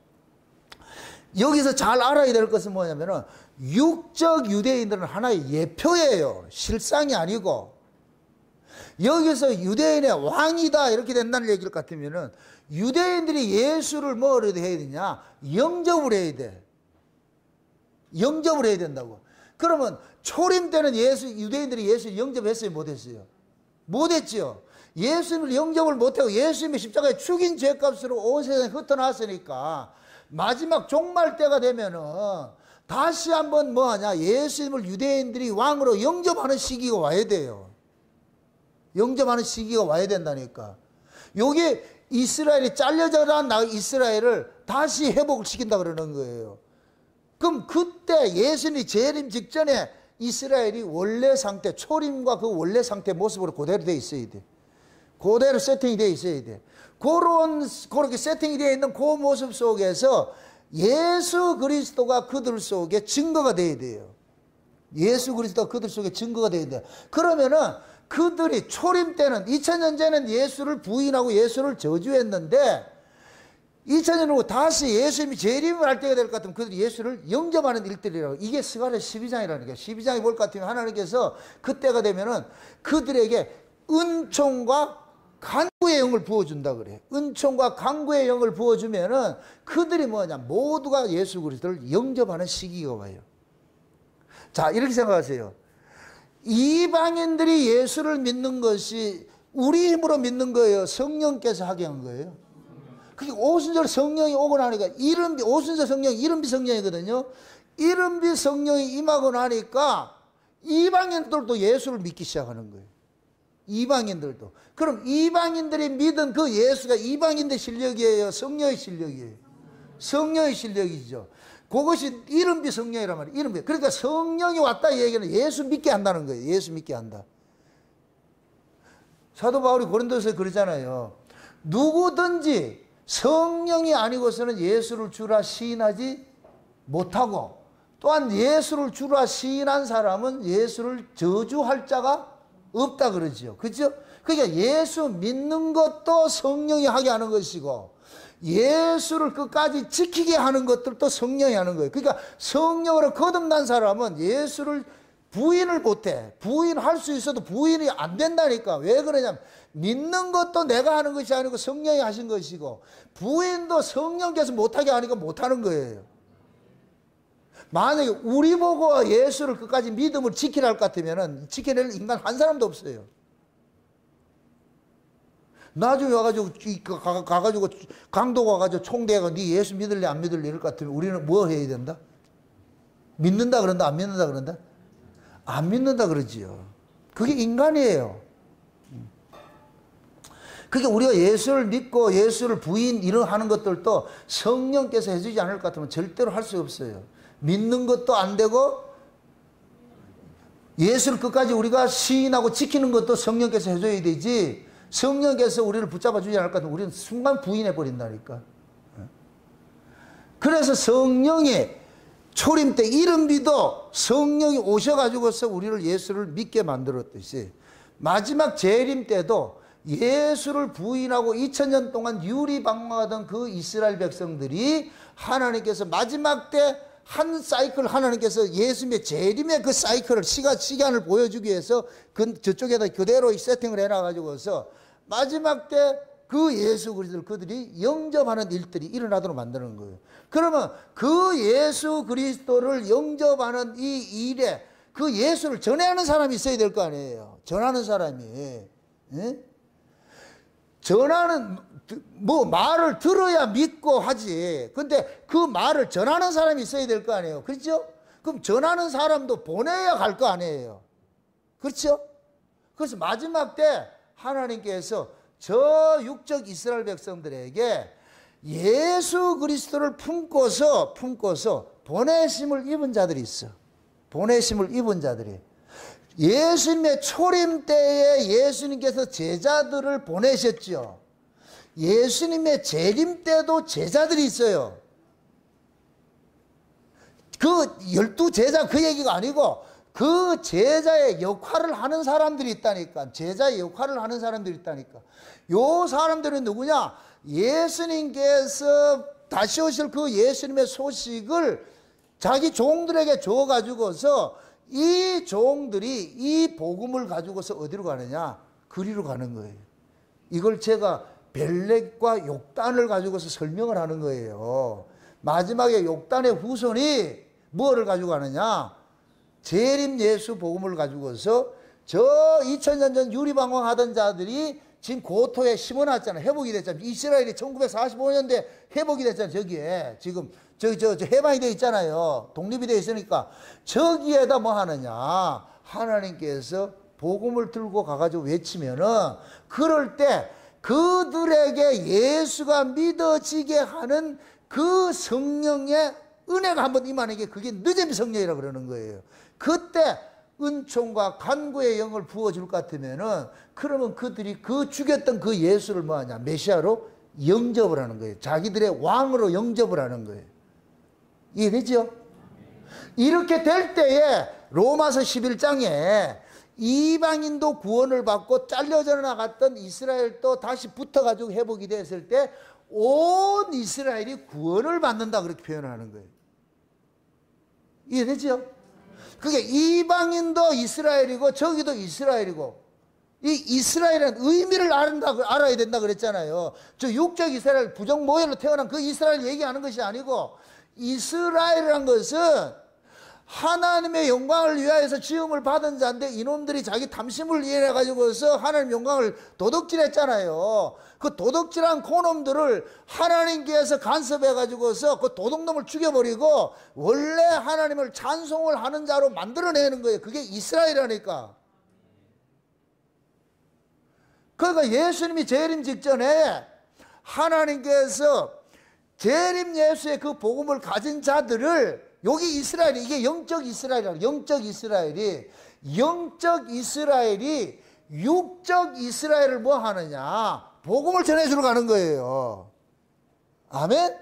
여기서 잘 알아야 될 것은 뭐냐면은 육적 유대인들은 하나의 예표예요. 실상이 아니고. 여기서 유대인의 왕이다 이렇게 된다는 얘기를 같으면은 유대인들이 예수를 뭐를 해야 되냐? 영접을 해야 돼. 영접을 해야 된다고. 그러면 초림 때는 예수, 유대인들이 예수를 영접했어요? 못했어요? 못했죠. 예수님을 영접을 못하고 예수님이 십자가에 죽인 죄값으로 온 세상에 흩어놨으니까 마지막 종말 때가 되면은 다시 한번 뭐 하냐? 예수님을 유대인들이 왕으로 영접하는 시기가 와야 돼요. 영접하는 시기가 와야 된다니까. 요게 이스라엘이 잘려져 난 이스라엘을 다시 회복을 시킨다 그러는 거예요. 그럼 그때 예수님이 재림 직전에 이스라엘이 원래 상태, 초림과 그 원래 상태 모습으로 그대로 돼 있어야 돼. 그대로 세팅이 돼 있어야 돼. 그런, 그렇게 세팅이 되어 있는 그 모습 속에서 예수 그리스도가 그들 속에 증거가 돼야 돼요. 예수 그리스도가 그들 속에 증거가 돼야 돼요. 그러면은 그들이 초림 때는 이천 년 전에는 예수를 부인하고 예수를 저주했는데 이천 년 후 다시 예수님이 재림을 할 때가 될 것 같으면 그들이 예수를 영접하는 일들이라고. 이게 스가랴 십이 장이라는 거예요. 십이 장이 뭘 것 같으면 하나님께서 그때가 되면은 그들에게 은총과 간구의 영을 부어준다 그래. 은총과 간구의 영을 부어주면은 그들이 뭐냐? 모두가 예수 그리스도를 영접하는 시기가 와요. 자, 이렇게 생각하세요. 이방인들이 예수를 믿는 것이 우리 힘으로 믿는 거예요? 성령께서 하게 한 거예요? 그게 오순절 성령이 오고 나니까 이른비, 오순절 성령이 이른비 성령이거든요. 이른비 성령이 임하고 나니까 이방인들도 예수를 믿기 시작하는 거예요. 이방인들도. 그럼 이방인들이 믿은 그 예수가 이방인의 실력이에요? 성령의 실력이에요? 성령의 실력이죠. 그것이 이른비 성령이란 말이에요. 이른비. 그러니까 성령이 왔다 이 얘기는 예수 믿게 한다는 거예요. 예수 믿게 한다. 사도 바울이 고린도서에 그러잖아요. 누구든지 성령이 아니고서는 예수를 주라 시인하지 못하고 또한 예수를 주라 시인한 사람은 예수를 저주할 자가 없다 그러죠. 그죠? 그러니까 예수 믿는 것도 성령이 하게 하는 것이고 예수를 끝까지 지키게 하는 것들도 성령이 하는 거예요. 그러니까 성령으로 거듭난 사람은 예수를 부인을 못해. 부인할 수 있어도 부인이 안 된다니까. 왜 그러냐면 믿는 것도 내가 하는 것이 아니고 성령이 하신 것이고 부인도 성령께서 못하게 하니까 못하는 거예요. 만약에 우리 보고 예수를 끝까지 믿음을 지키라 할 것 같으면 지켜낼 인간 한 사람도 없어요. 나중에 와가지고 가, 가가지고 강도가 와가지고 총대가 네 예수 믿을래 안 믿을래 이럴 것 같으면 우리는 뭐 해야 된다? 믿는다 그런다 안 믿는다 그런다? 안 믿는다 그러지요. 그게 인간이에요. 그게 우리가 예수를 믿고 예수를 부인 이런 하는 것들도 성령께서 해주지 않을 것 같으면 절대로 할 수 없어요. 믿는 것도 안 되고 예수를 끝까지 우리가 시인하고 지키는 것도 성령께서 해줘야 되지 성령께서 우리를 붙잡아 주지 않을 것 같으면 우리는 순간 부인해 버린다니까. 그래서 성령이 초림 때 이른비도 성령이 오셔가지고서 우리를 예수를 믿게 만들었듯이 마지막 재림 때도 예수를 부인하고 이천 년 동안 유리방황하던 그 이스라엘 백성들이 하나님께서 마지막 때 한 사이클 하나님께서 예수님의 재림의 그 사이클을 시간, 시간을 보여주기 위해서 그 저쪽에다 그대로 세팅을 해놔가지고서 마지막 때 그 예수 그리스도를 그들이 영접하는 일들이 일어나도록 만드는 거예요. 그러면 그 예수 그리스도를 영접하는 이 일에 그 예수를 전하는 사람이 있어야 될 거 아니에요. 전하는 사람이. 예? 전하는 뭐 말을 들어야 믿고 하지. 근데 그 말을 전하는 사람이 있어야 될 거 아니에요. 그렇죠? 그럼 전하는 사람도 보내야 갈 거 아니에요. 그렇죠? 그래서 마지막 때 하나님께서 저 육적 이스라엘 백성들에게 예수 그리스도를 품고서 품고서 보내심을 입은 자들이 있어. 보내심을 입은 자들이. 예수님의 초림 때에 예수님께서 제자들을 보내셨죠. 예수님의 재림 때도 제자들이 있어요. 그 열두 제자 그 얘기가 아니고 그 제자의 역할을 하는 사람들이 있다니까. 제자의 역할을 하는 사람들이 있다니까. 요 사람들은 누구냐? 예수님께서 다시 오실 그 예수님의 소식을 자기 종들에게 줘가지고서 이 종들이 이 복음을 가지고서 어디로 가느냐? 그리로 가는 거예요. 이걸 제가 벨렉과 욕단을 가지고서 설명을 하는 거예요. 마지막에 욕단의 후손이 뭐를 가지고 가느냐? 재림 예수 복음을 가지고서 저 이천 년 전 유리방황하던 자들이 지금 고토에 심어놨잖아요. 회복이 됐잖아요. 이스라엘이 천구백사십오 년대 회복이 됐잖아요. 저기에 지금 저기 저, 저 해방이 되어 있잖아요. 독립이 되어 있으니까 저기에다 뭐 하느냐? 하나님께서 복음을 들고 가가지고 외치면은 그럴 때 그들에게 예수가 믿어지게 하는 그 성령의 은혜가 한번 임하는 게 그게 늦은 성령이라 그러는 거예요. 그때 은총과 간구의 영을 부어줄 것 같으면은 그러면 그들이 그 죽였던 그 예수를 뭐하냐? 메시아로 영접을 하는 거예요. 자기들의 왕으로 영접을 하는 거예요. 이해되죠? 이렇게 될 때에 로마서 십일 장에 이방인도 구원을 받고 잘려져 나갔던 이스라엘도 다시 붙어가지고 회복이 됐을 때 온 이스라엘이 구원을 받는다 그렇게 표현하는 거예요. 이해되죠? 그게 이방인도 이스라엘이고 저기도 이스라엘이고 이 이스라엘은 의미를 알아야, 알아야 된다 그랬잖아요. 저 육적 이스라엘 부정 모혈로 태어난 그 이스라엘 얘기하는 것이 아니고 이스라엘이란 것은 하나님의 영광을 위하여서 지음을 받은 자인데 이놈들이 자기 탐심을 이해해 가지고서 하나님 영광을 도둑질했잖아요. 그 도둑질한 그놈들을 하나님께서 간섭해 가지고서 그 도둑놈을 죽여버리고 원래 하나님을 찬송을 하는 자로 만들어내는 거예요. 그게 이스라엘이라니까. 그러니까 예수님이 재림 직전에 하나님께서 재림 예수의 그 복음을 가진 자들을 여기 이스라엘이 이게 영적 이스라엘이라 영적 이스라엘이 영적 이스라엘이 육적 이스라엘을 뭐 하느냐? 복음을 전해주러 가는 거예요. 아멘?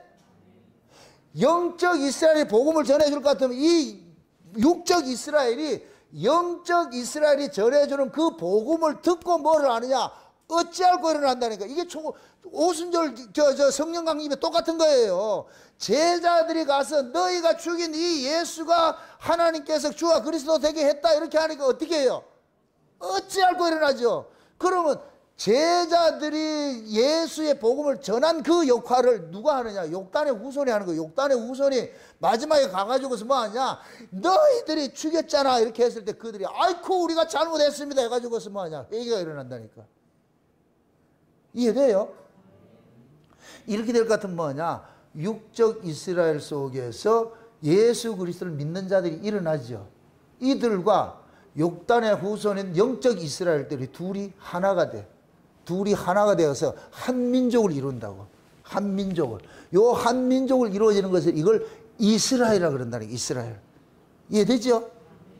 영적 이스라엘이 복음을 전해줄 것 같으면 이 육적 이스라엘이 영적 이스라엘이 전해주는 그 복음을 듣고 뭐를 하느냐? 어찌할꼬 일어난다니까. 이게 초, 오순절 저, 저 성령 강림에 똑같은 거예요. 제자들이 가서 너희가 죽인 이 예수가 하나님께서 주와 그리스도 되게 했다 이렇게 하니까 어떻게 해요? 어찌할꼬 일어나죠. 그러면 제자들이 예수의 복음을 전한 그 역할을 누가 하느냐? 욕단의 후손이 하는 거예요. 욕단의 후손이 마지막에 가가지고서 뭐 하냐? 너희들이 죽였잖아 이렇게 했을 때 그들이 아이쿠 우리가 잘못했습니다 해가지고서 뭐 하냐? 얘기가 일어난다니까. 이해돼요? 이렇게 될 것 같으면 뭐냐? 육적 이스라엘 속에서 예수 그리스도를 믿는 자들이 일어나죠. 이들과 욕단의 후손인 영적 이스라엘들이 둘이 하나가 돼. 둘이 하나가 되어서 한 민족을 이룬다고. 한 민족을. 요 한 민족을 이루어지는 것을 이걸 이스라엘이라고 그런다는 이스라엘. 이해되죠?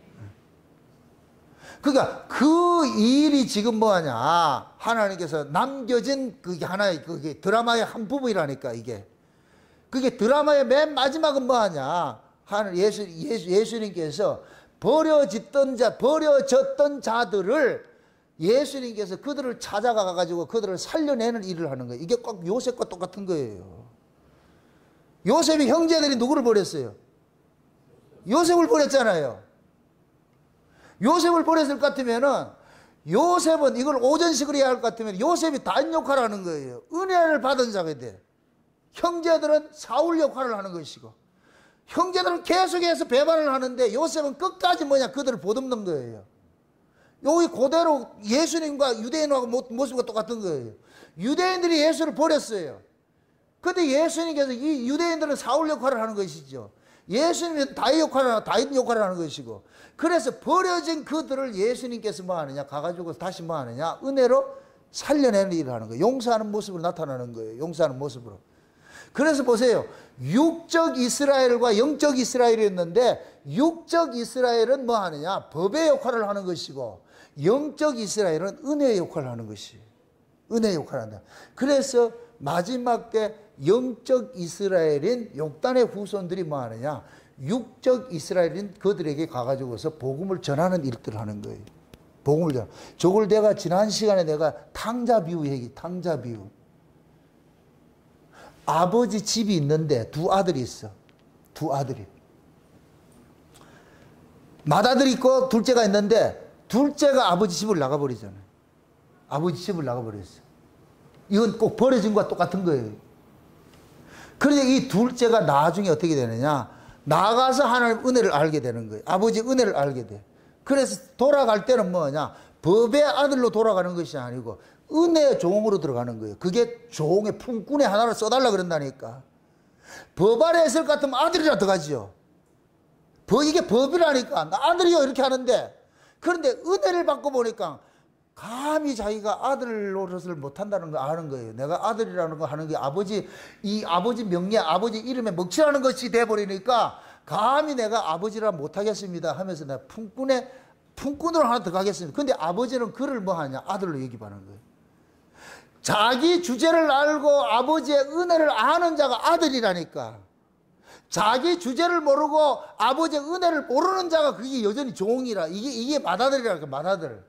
그러니까 그 일이 지금 뭐하냐? 하나님께서 남겨진 그게 하나의 그게 드라마의 한 부분이라니까 이게. 그게 드라마의 맨 마지막은 뭐하냐? 하늘 예수 예수 예수님께서 버려졌던 자 버려졌던 자들을 예수님께서 그들을 찾아가 가지고 그들을 살려내는 일을 하는 거예요. 이게 꼭 요셉과 똑같은 거예요. 요셉이 형제들이 누구를 버렸어요? 요셉을 버렸잖아요. 요셉을 버렸을 것 같으면은 요셉은 이걸 오전식으로 해야 할 것 같으면 요셉이 다른 역할을 하는 거예요. 은혜를 받은 자가 돼. 형제들은 사울 역할을 하는 것이고 형제들은 계속해서 배반을 하는데 요셉은 끝까지 뭐냐 그들을 보듬는 거예요. 여기 그대로 예수님과 유대인하고 모습과 똑같은 거예요. 유대인들이 예수를 버렸어요. 근데 예수님께서 이 유대인들은 사울 역할을 하는 것이죠. 예수님은 다윗 역할을 하는, 다윗 역할을 하는 것이고 그래서 버려진 그들을 예수님께서 뭐 하느냐 가가지고 다시 뭐 하느냐 은혜로 살려내는 일을 하는 거예요. 용서하는 모습으로 나타나는 거예요. 용서하는 모습으로. 그래서 보세요. 육적 이스라엘과 영적 이스라엘이었는데 육적 이스라엘은 뭐 하느냐 법의 역할을 하는 것이고 영적 이스라엘은 은혜의 역할을 하는 것이에요. 은혜의 역할을 한다. 그래서 마지막 때 영적 이스라엘인 욕단의 후손들이 뭐 하느냐 육적 이스라엘인 그들에게 가가지고서 복음을 전하는 일들을 하는 거예요. 복음을 전. 저걸 내가 지난 시간에 내가 탕자 비유 얘기, 탕자 비유. 아버지 집이 있는데 두 아들이 있어. 두 아들이. 맏아들이 있고 둘째가 있는데 둘째가 아버지 집을 나가버리잖아요. 아버지 집을 나가버렸어요. 이건 꼭 버려진 것과 똑같은 거예요. 그런데 이 둘째가 나중에 어떻게 되느냐, 나가서 하나님 은혜를 알게 되는 거예요. 아버지 은혜를 알게 돼. 그래서 돌아갈 때는 뭐냐, 법의 아들로 돌아가는 것이 아니고 은혜의 종으로 들어가는 거예요. 그게 종의 품꾼의 하나를 써달라 그런다니까. 법 아래 있을 것 같으면 아들이라 들어가지요. 법, 이게 법이라니까. 나 아들이요 이렇게 하는데, 그런데 은혜를 받고 보니까 감히 자기가 아들 노릇을 못한다는 거 아는 거예요. 내가 아들이라는 거 하는 게 아버지, 이 아버지 명예, 아버지 이름에 먹칠하는 것이 돼버리니까 감히 내가 아버지라 못하겠습니다 하면서 내가 품꾼에, 품꾼으로 하나 더 가겠습니다. 근데 아버지는 그를 뭐 하냐, 아들로 얘기하는 거예요. 자기 주제를 알고 아버지의 은혜를 아는 자가 아들이라니까. 자기 주제를 모르고 아버지의 은혜를 모르는 자가 그게 여전히 종이라. 이게, 이게 맏아들이라니까, 맏아들.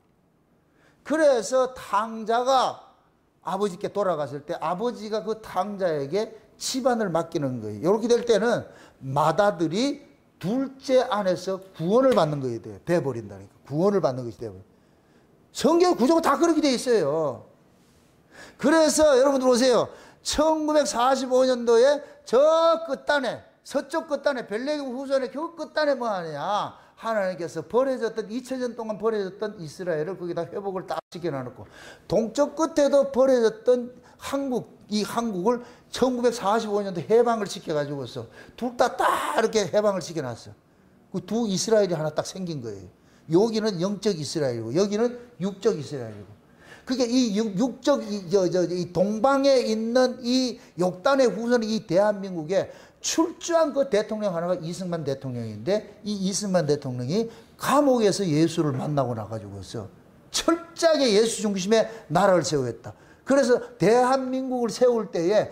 그래서 탕자가 아버지께 돌아갔을 때 아버지가 그 탕자에게 집안을 맡기는 거예요. 이렇게 될 때는 맏아들이 둘째 안에서 구원을 받는 거에 돼, 돼버린다니까. 구원을 받는 것이 돼버려. 성경 구조가 다 그렇게 돼 있어요. 그래서 여러분들 보세요. 천구백사십오 년도에 저 끝단에, 서쪽 끝단에, 벨레기 후손의 그 끝단에 뭐 하냐, 하나님께서 버려졌던, 이천 년 동안 버려졌던 이스라엘을 거기다 회복을 딱 시켜놔놓고, 동쪽 끝에도 버려졌던 한국, 이 한국을 천구백사십오 년도 해방을 시켜가지고서 둘 다 딱 이렇게 해방을 시켜놨어. 그 두 이스라엘이 하나 딱 생긴 거예요. 여기는 영적 이스라엘이고 여기는 육적 이스라엘이고. 그게 이 육적, 이, 저, 저, 이 동방에 있는 이 욕단의 후손이 이 대한민국에 출주한 그 대통령 하나가 이승만 대통령인데, 이 이승만 대통령이 감옥에서 예수를 만나고 나가지고서 철저하게 예수 중심의 나라를 세우겠다. 그래서 대한민국을 세울 때에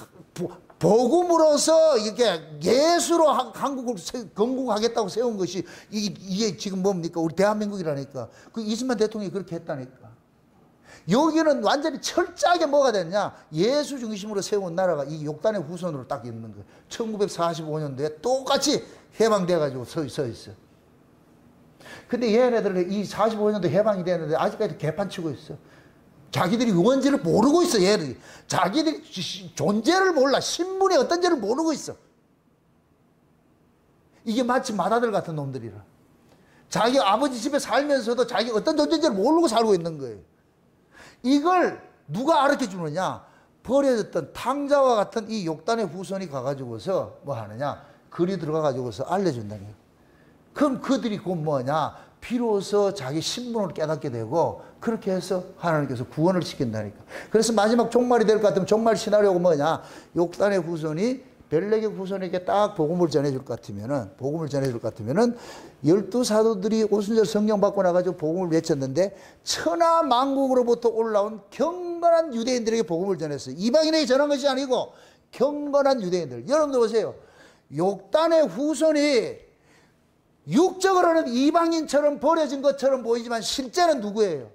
복음으로서 이렇게 예수로 한국을 건국하겠다고 세운 것이 이게 지금 뭡니까? 우리 대한민국이라니까. 그 이승만 대통령이 그렇게 했다니까. 여기는 완전히 철저하게 뭐가 됐냐, 예수 중심으로 세운 나라가 이 욕단의 후손으로 딱 있는 거예요. 천구백사십오 년도에 똑같이 해방돼가지고 서, 서 있어. 근데 얘네들은 이 사십오 년도 해방이 되는데 아직까지 개판치고 있어. 자기들이 원죄를 모르고 있어. 얘들이 자기들이 존재를 몰라. 신분이 어떤 죄를 모르고 있어. 이게 마치 맏아들 같은 놈들이라. 자기 아버지 집에 살면서도 자기 어떤 존재인지를 모르고 살고 있는 거예요. 이걸 누가 가르쳐 주느냐, 버려졌던 탕자와 같은 이 욕단의 후손이 가가지고서 뭐 하느냐, 글이 들어가가지고서 알려준다는 거예요. 그럼 그들이 곧 뭐냐, 비로소 자기 신분을 깨닫게 되고, 그렇게 해서 하나님께서 구원을 시킨다니까. 그래서 마지막 종말이 될 것 같으면 종말 시나리오가 뭐냐, 욕단의 후손이 벨레기 후손에게 딱 복음을 전해줄 것 같으면은, 복음을 전해줄 것 같으면은, 열두 사도들이 오순절 성령 받고 나가지고 복음을 외쳤는데, 천하 만국으로부터 올라온 경건한 유대인들에게 복음을 전했어요. 이방인에게 전한 것이 아니고, 경건한 유대인들. 여러분들 보세요. 욕단의 후손이 육적으로는 이방인처럼 버려진 것처럼 보이지만, 실제는 누구예요?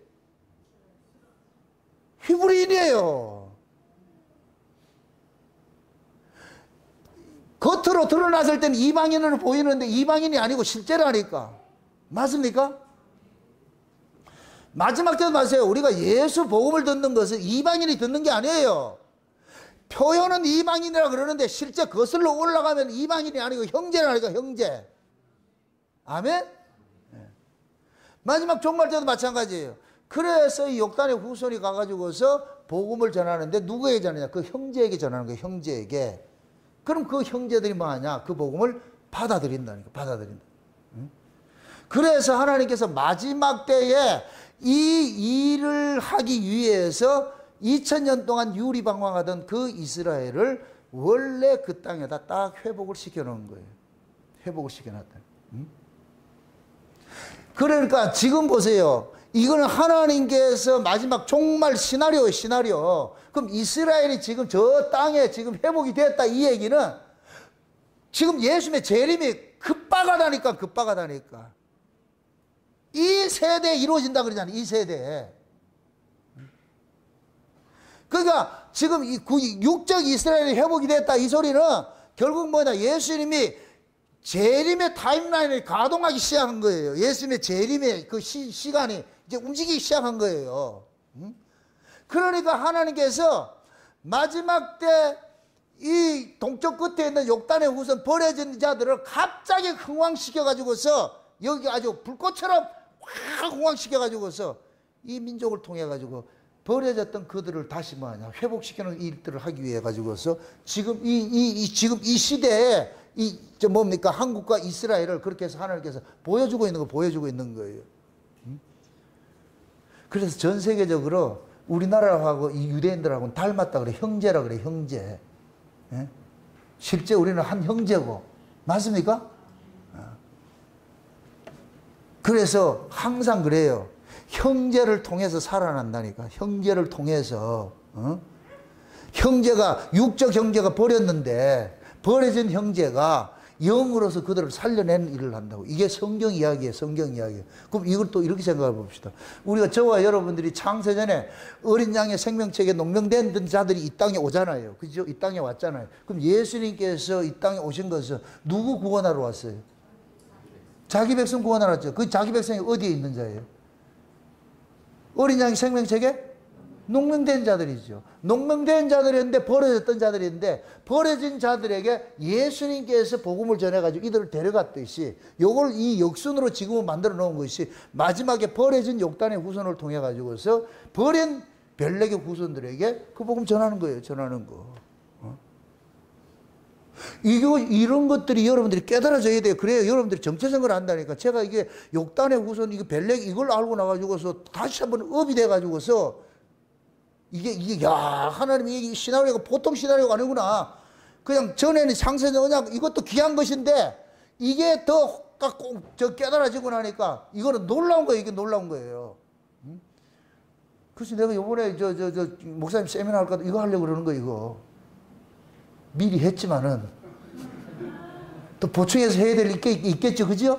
히브리인이에요. 겉으로 드러났을 때는 이방인으로 보이는데 이방인이 아니고 실제라니까. 맞습니까? 마지막 때도 마세요. 우리가 예수 복음을 듣는 것은 이방인이 듣는 게 아니에요. 표현은 이방인이라 그러는데 실제 거슬러 올라가면 이방인이 아니고 형제라니까, 형제. 아멘? 네. 마지막 종말 때도 마찬가지예요. 그래서 이 욕단의 후손이 가가지고서 복음을 전하는데 누구에게 전하냐? 그 형제에게 전하는 거예요. 형제에게. 그럼 그 형제들이 뭐 하냐? 그 복음을 받아들인다니까. 받아들인다. 응? 그래서 하나님께서 마지막 때에 이 일을 하기 위해서 이천 년 동안 유리방황하던 그 이스라엘을 원래 그 땅에다 딱 회복을 시켜놓은 거예요. 회복을 시켜놨다. 응? 그러니까 지금 보세요. 이거는 하나님께서 마지막 종말 시나리오예요, 시나리오. 그럼 이스라엘이 지금 저 땅에 지금 회복이 됐다, 이 얘기는 지금 예수님의 재림이 급박하다니까, 급박하다니까. 이 세대에 이루어진다 그러잖아요, 이 세대에. 그러니까 지금 이 육적 이스라엘이 회복이 됐다, 이 소리는 결국 뭐냐, 예수님이 재림의 타임라인을 가동하기 시작한 거예요. 예수님의 재림의 그 시, 시간이 이제 움직이기 시작한 거예요. 응? 그러니까 하나님께서 마지막 때 이 동쪽 끝에 있는 욕단의 후손 버려진 자들을 갑자기 흥왕시켜가지고서 여기 아주 불꽃처럼 확 흥왕시켜가지고서 이 민족을 통해가지고 버려졌던 그들을 다시 뭐하냐 회복시키는 일들을 하기 위해 가지고서 지금 이, 이, 이 지금 이 시대에 이 저 뭡니까 한국과 이스라엘을 그렇게 해서 하나님께서 보여주고 있는 거 보여주고 있는 거예요. 응? 그래서 전 세계적으로 우리나라하고 이 유대인들하고는 닮았다 그래. 형제라 그래. 형제. 예? 실제 우리는 한 형제고 맞습니까? 그래서 항상 그래요. 형제를 통해서 살아난다니까. 형제를 통해서 어? 형제가 육적 형제가 버렸는데 버려진 형제가 영으로서 그들을 살려내는 일을 한다고. 이게 성경 이야기예요. 성경 이야기. 그럼 이걸 또 이렇게 생각해 봅시다. 우리가 저와 여러분들이 창세전에 어린 양의 생명책에 농명된 자들이 이 땅에 오잖아요. 그죠? 이 땅에 왔잖아요. 그럼 예수님께서 이 땅에 오신 것은 누구 구원하러 왔어요? 자기 백성 구원하러 왔죠. 그 자기 백성이 어디에 있는 자예요? 어린 양의 생명책에 농명된 자들이죠. 농명된 자들인데 버려졌던 자들인데 버려진 자들에게 예수님께서 복음을 전해가지고 이들을 데려갔듯이 요걸 이 역순으로 지금은 만들어 놓은 것이 마지막에 버려진 욕단의 후손을 통해 가지고서 버린 벨렉의 후손들에게 그 복음 전하는 거예요. 전하는 거. 어? 이거 이런 것들이 여러분들이 깨달아져야 돼요. 그래야 여러분들이 정체성을 안다니까. 제가 이게 욕단의 후손 이거 벨렉 이걸 알고 나가지고서 다시 한번 업이 돼 가지고서 이게, 이게, 야, 하나님, 이게 시나리오가 보통 시나리오가 아니구나. 그냥 전에는 창세전 언약, 이것도 귀한 것인데, 이게 더, 꼭, 저 깨달아지고 나니까, 이거는 놀라운 거예요. 이게 놀라운 거예요. 응? 그래서 내가 요번에 저, 저, 저, 목사님 세미나 할까, 이거 하려고 그러는 거, 이거. 미리 했지만은, 또 보충해서 해야 될 게 있겠죠. 그죠?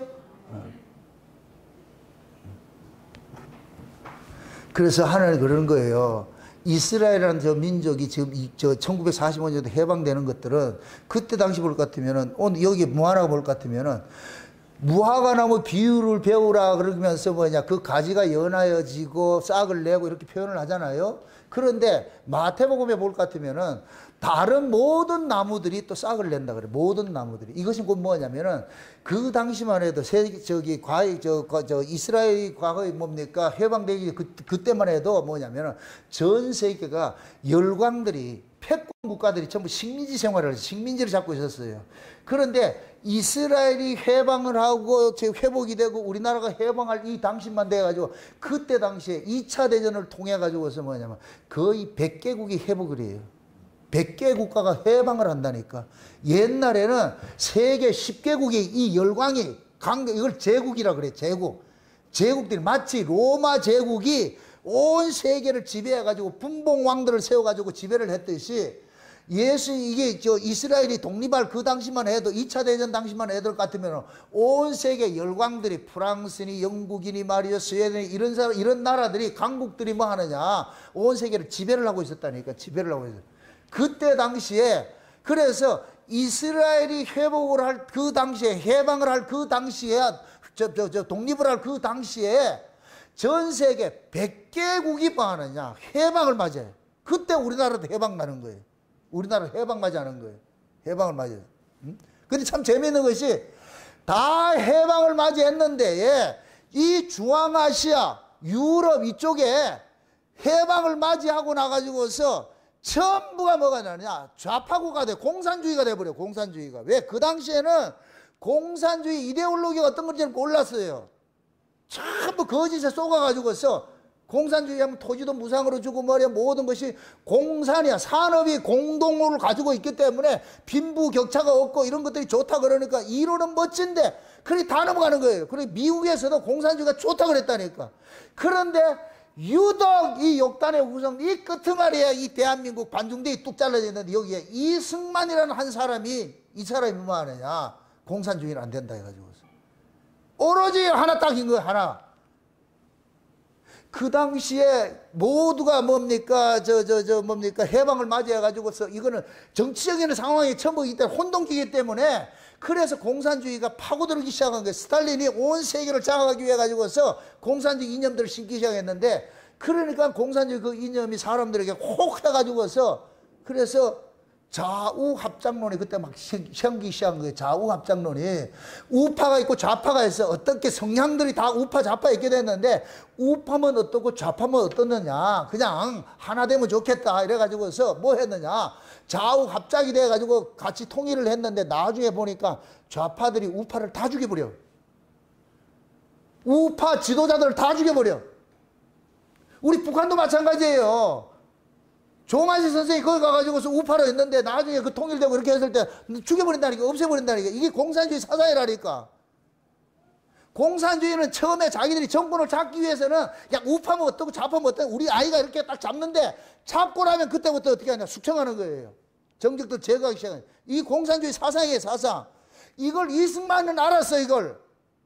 그래서 하나님 그러는 거예요. 이스라엘이라는 저 민족이 지금 이, 저 천구백사십오 년도 해방되는 것들은 그때 당시 볼 것 같으면은 오늘 여기 무화과나무 볼 것 같으면은 무화과나무 비유를 배우라 그러면서 뭐냐 그 가지가 연하여지고 싹을 내고 이렇게 표현을 하잖아요. 그런데 마태복음에 볼 것 같으면은 다른 모든 나무들이 또 싹을 낸다 그래. 모든 나무들이. 이것이 곧 뭐냐면은 그 당시만 해도 세, 저기 과거 저, 저 이스라엘이 과거에 뭡니까 해방되기 그, 그때만 해도 뭐냐면은 전 세계가 열강들이 패권 국가들이 전부 식민지 생활을 해서 식민지를 잡고 있었어요. 그런데 이스라엘이 해방을 하고 회복이 되고 우리나라가 해방할 이 당시만 돼가지고 그때 당시에 이 차 대전을 통해 가지고서 뭐냐면 거의 백 개국이 회복을 해요. 백 개 국가가 해방을 한다니까. 옛날에는 세계 십 개국이 이 열강이 강 이걸 제국이라 그래. 제국. 제국들이 마치 로마 제국이 온 세계를 지배해 가지고 분봉 왕들을 세워 가지고 지배를 했듯이 예수 이게 저 이스라엘이 독립할 그 당시만 해도 이 차 대전 당시만 해도 같으면 온 세계 열강들이 프랑스니 영국이니 말이죠 스웨덴이 이런 사람 이런 나라들이 강국들이 뭐 하느냐 온 세계를 지배를 하고 있었다니까. 지배를 하고 있었어요. 그때 당시에 그래서 이스라엘이 회복을 할 그 당시에 해방을 할 그 당시에 저, 저, 저 독립을 할 그 당시에 전 세계 백 개국이 뭐 하느냐 해방을 맞아요. 그때 우리나라도 해방 나는 거예요. 우리나라 해방 맞이하는 거예요. 해방을 맞이해요. 응? 근데 참 재미있는 것이 다 해방을 맞이했는데 예, 이 중앙아시아 유럽 이쪽에 해방을 맞이하고 나가지고서 전부가 뭐가 나냐 좌파국가 돼. 공산주의가 돼버려. 공산주의가. 왜? 그 당시에는 공산주의 이데올로기가 어떤 건지는 몰랐어요. 전부 거짓에 쏘가가지고서 공산주의 하면 토지도 무상으로 주고 말이야 모든 것이 공산이야. 산업이 공동을 가지고 있기 때문에 빈부격차가 없고 이런 것들이 좋다 그러니까 이론은 멋진데 그래 다 넘어가는 거예요. 그래 미국에서도 공산주의가 좋다 그랬다니까. 그런데 유독 이 욕단의 후손 이 끄트머리에 이 대한민국 반중대에 뚝 잘라져 있는데 여기에 이승만이라는 한 사람이 이 사람이 뭐 하느냐 공산주의는 안 된다 해가지고 오로지 하나 딱인 거예요. 하나. 그 당시에 모두가 뭡니까 저 저 저 뭡니까 해방을 맞이해 가지고서 이거는 정치적인 상황이 전부 이때 혼동기기 때문에 그래서 공산주의가 파고들기 시작한 거예요. 스탈린이 온 세계를 장악하기 위해 가지고서 공산주의 이념들을 심기 시작했는데 그러니까 공산주의 그 이념이 사람들에게 혹 해가지고서 그래서 좌우합작론이 그때 막 생기기 시작한 거예요. 좌우합작론이. 우파가 있고 좌파가 있어. 어떻게 성향들이 다 우파 좌파 있게 됐는데 우파면 어떻고 좌파면 어떻느냐. 그냥 하나 되면 좋겠다 이래가지고서 뭐 했느냐. 좌우합작이 돼가지고 같이 통일을 했는데 나중에 보니까 좌파들이 우파를 다 죽여버려. 우파 지도자들을 다 죽여버려. 우리 북한도 마찬가지예요. 조만시 선생이 거기 가가지고서 우파로 했는데 나중에 그 통일되고 그렇게 했을 때 죽여버린다니까, 없애버린다니까. 이게 공산주의 사상이라니까. 공산주의는 처음에 자기들이 정권을 잡기 위해서는 야 우파면 어떻고 좌파면 어떻고 우리 아이가 이렇게 딱 잡는데 잡고 나면 그때부터 어떻게 하냐 숙청하는 거예요. 정적들 제거하기 시작해요. 이 공산주의 사상이에요, 사상. 이걸 이승만은 알았어, 이걸.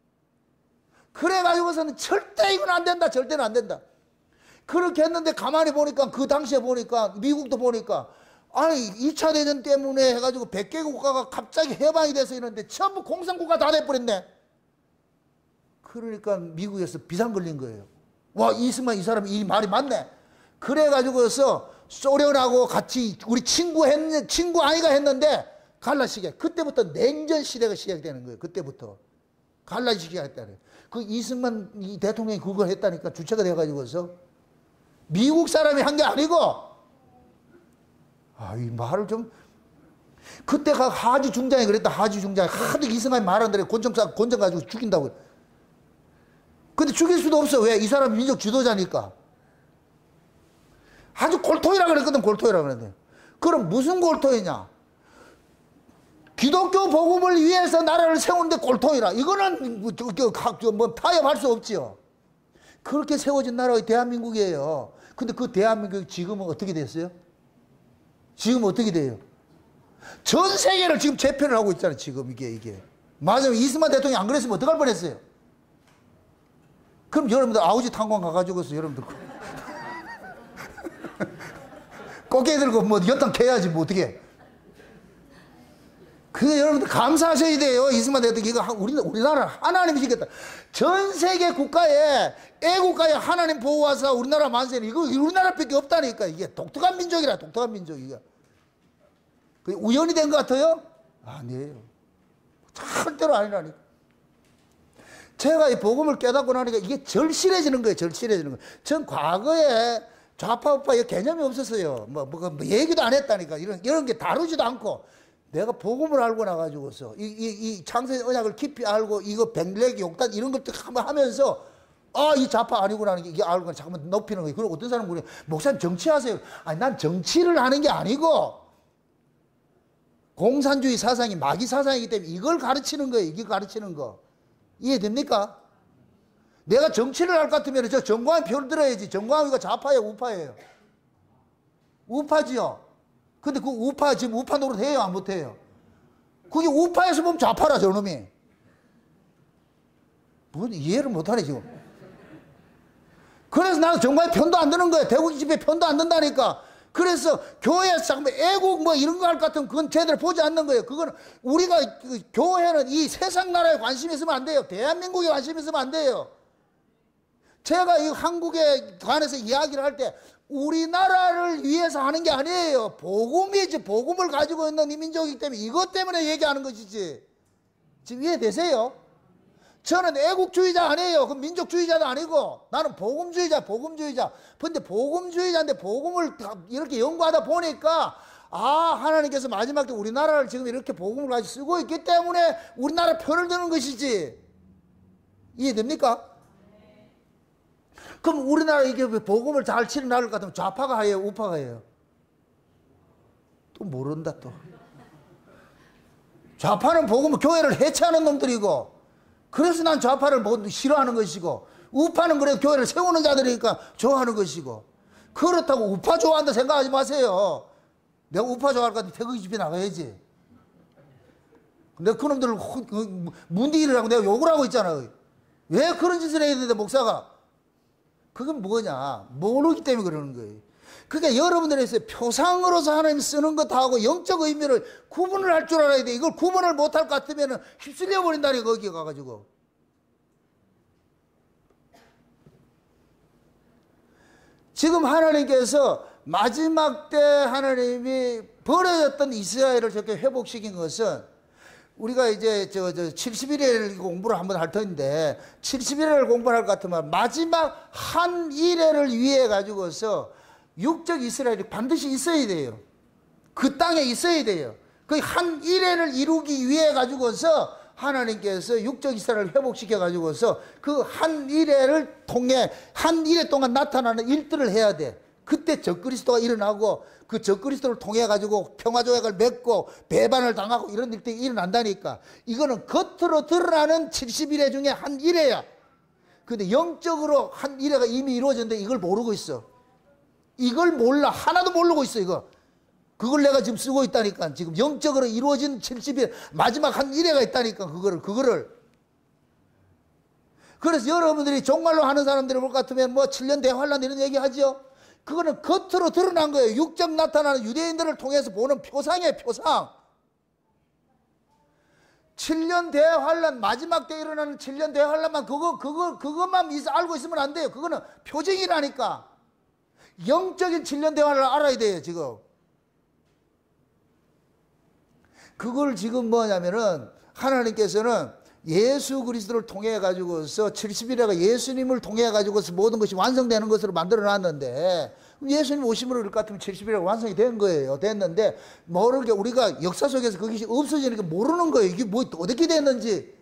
그래가지고서는 절대 이건 안 된다, 절대는 안 된다. 그렇게 했는데 가만히 보니까 그 당시에 보니까 미국도 보니까 아니 이 차 대전 때문에 해가지고 백 개 국가가 갑자기 해방이 돼서 이러는데 전부 공산국가 다 돼버렸네. 그러니까 미국에서 비상 걸린 거예요. 와 이승만 이 사람이 이 말이 맞네. 그래가지고서 소련하고 같이 우리 친구 했는 친구 아이가 했는데 갈라시게 그때부터 냉전 시대가 시작되는 거예요. 그때부터 갈라지기 했다는. 그 이승만 이 대통령이 그걸 했다니까 주체가 돼가지고서. 미국 사람이 한 게 아니고, 아, 이 말을 좀, 그때가 하주 중장이 그랬다, 하주 중장이. 하도 이승만이 말하는데 권총 쏴, 권총 가지고 죽인다고. 근데 죽일 수도 없어. 왜? 이 사람이 민족 지도자니까. 아주 골토이라 그랬거든, 골토이라 그랬는데. 그럼 무슨 골토이냐? 기독교 복음을 위해서 나라를 세우는데 골토이라. 이거는 뭐, 뭐 타협할 수 없지요. 그렇게 세워진 나라가 대한민국이에요. 근데 그 대한민국이 지금은 어떻게 됐어요? 지금 어떻게 돼요? 전 세계를 지금 재편을 하고 있잖아요. 지금 이게 이게. 맞아요. 이승만 대통령이 안 그랬으면 어떡할 뻔했어요? 그럼 여러분들 아우지 탄광 가가지고서 여러분들 꽃게 들고 뭐 연탄 캐야지 뭐 어떻게? 그게 여러분들 감사하셔야 돼요. 이승만 대통령 이거 우리 우리나라 하나님이 지켰다. 전 세계 국가에 애국가에 하나님 보호하사 우리나라 만세는 이거 우리나라밖에 없다니까. 이게 독특한 민족이라 독특한 민족이야. 그 우연이 된 것 같아요? 아니에요. 절대로 아니라니까. 제가 이 복음을 깨닫고 나니까 이게 절실해지는 거예요. 절실해지는 거예요. 전 과거에 좌파 우파 개념이 없었어요. 뭐, 뭐, 뭐 얘기도 안 했다니까. 이런 이런 게 다루지도 않고. 내가 복음을 알고 나가지고서 이, 이, 이 창세의 언약을 깊이 알고 이거 백내기 욕단 이런 것들 한번 하면서 아, 이 좌파 아니구나 하는 게 이게 알고 잠깐만 높이는 거예요. 그리고 어떤 사람은 그래 목사님 정치하세요. 아니 난 정치를 하는 게 아니고 공산주의 사상이 마귀 사상이기 때문에 이걸 가르치는 거예요. 이게 가르치는 거 이해됩니까? 내가 정치를 할 것 같으면 저 정광이 표를 들어야지. 정광이가 좌파예요, 우파예요? 우파지요. 근데 그 우파, 지금 우파 노릇 해요, 안 못해요? 그게 우파에서 보면 좌파라, 저놈이. 뭐, 이해를 못하네, 지금. 그래서 나는 정말 편도 안 드는 거야. 대국 집회 편도 안 든다니까. 그래서 교회에서 잠깐만 애국 뭐 이런 거 할 것 같으면 그건 제대로 보지 않는 거예요. 그거는 우리가, 그 교회는 이 세상 나라에 관심 있으면 안 돼요. 대한민국에 관심 있으면 안 돼요. 제가 이 한국에 관해서 이야기를 할 때 우리나라를 위해서 하는 게 아니에요. 복음이지. 복음을 가지고 있는 이 민족이기 때문에 이것 때문에 얘기하는 것이지. 지금 이해되세요? 저는 애국주의자 아니에요. 그 민족주의자도 아니고 나는 복음주의자, 복음주의자. 근데 복음주의자인데 복음을 이렇게 연구하다 보니까 아, 하나님께서 마지막 때 우리나라를 지금 이렇게 복음을 가지고 쓰고 있기 때문에 우리나라 편을 드는 것이지. 이해됩니까? 그럼 우리나라 이게 복음을 잘 치는 나라를 같으면 좌파가 해요, 우파가 해요? 또 모른다 또. 좌파는 복음을 교회를 해체하는 놈들이고 그래서 난 좌파를 싫어하는 것이고 우파는 그래 교회를 세우는 자들이니까 좋아하는 것이고 그렇다고 우파 좋아한다 생각하지 마세요. 내가 우파 좋아할 것 같으면 태극기 집회 나가야지. 내가 그놈들을 문디기를 하고 내가 욕을 하고 있잖아. 왜 그런 짓을 해야 되는데 목사가. 그건 뭐냐? 모르기 때문에 그러는 거예요. 그러니까 여러분들이 있어요. 표상으로서 하나님 쓰는 것하고 영적 의미를 구분을 할 줄 알아야 돼. 이걸 구분을 못할 것 같으면 휩쓸려 버린다니 거기 가가지고. 지금 하나님께서 마지막 때 하나님이 버려졌던 이스라엘을 저렇게 회복시킨 것은 우리가 이제 저, 저 칠십 일을 공부를 한번 할 텐데 칠십 일을 공부할 것 같으면 마지막 한 일회를 위해 가지고서 육적 이스라엘이 반드시 있어야 돼요. 그 땅에 있어야 돼요. 그 한 일회를 이루기 위해 가지고서 하나님께서 육적 이스라엘을 회복시켜 가지고서 그 한 일회를 통해 한 일회 동안 나타나는 일들을 해야 돼. 그때 적그리스도가 일어나고 그 적그리스도를 통해 가지고 평화조약을 맺고 배반을 당하고 이런 일들이 일어난다니까. 이거는 겉으로 드러나는 칠십 일회 중에 한 일회야. 근데 영적으로 한 일회가 이미 이루어졌는데 이걸 모르고 있어. 이걸 몰라. 하나도 모르고 있어 이거. 그걸 내가 지금 쓰고 있다니까. 지금 영적으로 이루어진 칠십 일 마지막 한 일회가 있다니까. 그거를 그거를 그래서 여러분들이 정말로 하는 사람들이 볼 것 같으면 뭐 칠 년 대환란 이런 얘기 하죠. 그거는 겉으로 드러난 거예요. 육적 나타나는 유대인들을 통해서 보는 표상이에요. 표상. 칠 년 대환란 마지막 때 일어나는 칠 년 대환란만 그거 그거 그것만 알고 있으면 안 돼요. 그거는 표징이라니까. 영적인 칠 년 대환란을 알아야 돼요. 지금 그걸 지금 뭐냐면은 하나님께서는 예수 그리스도를 통해 가지고서 칠십 일회가 예수님을 통해 가지고서 모든 것이 완성되는 것으로 만들어 놨는데 예수님 오심으로 그럴 것 같으면 칠십 일회가 완성이 된 거예요. 됐는데 모르게 우리가 역사 속에서 그것이 없어지니까 모르는 거예요. 이게 뭐 어떻게 됐는지.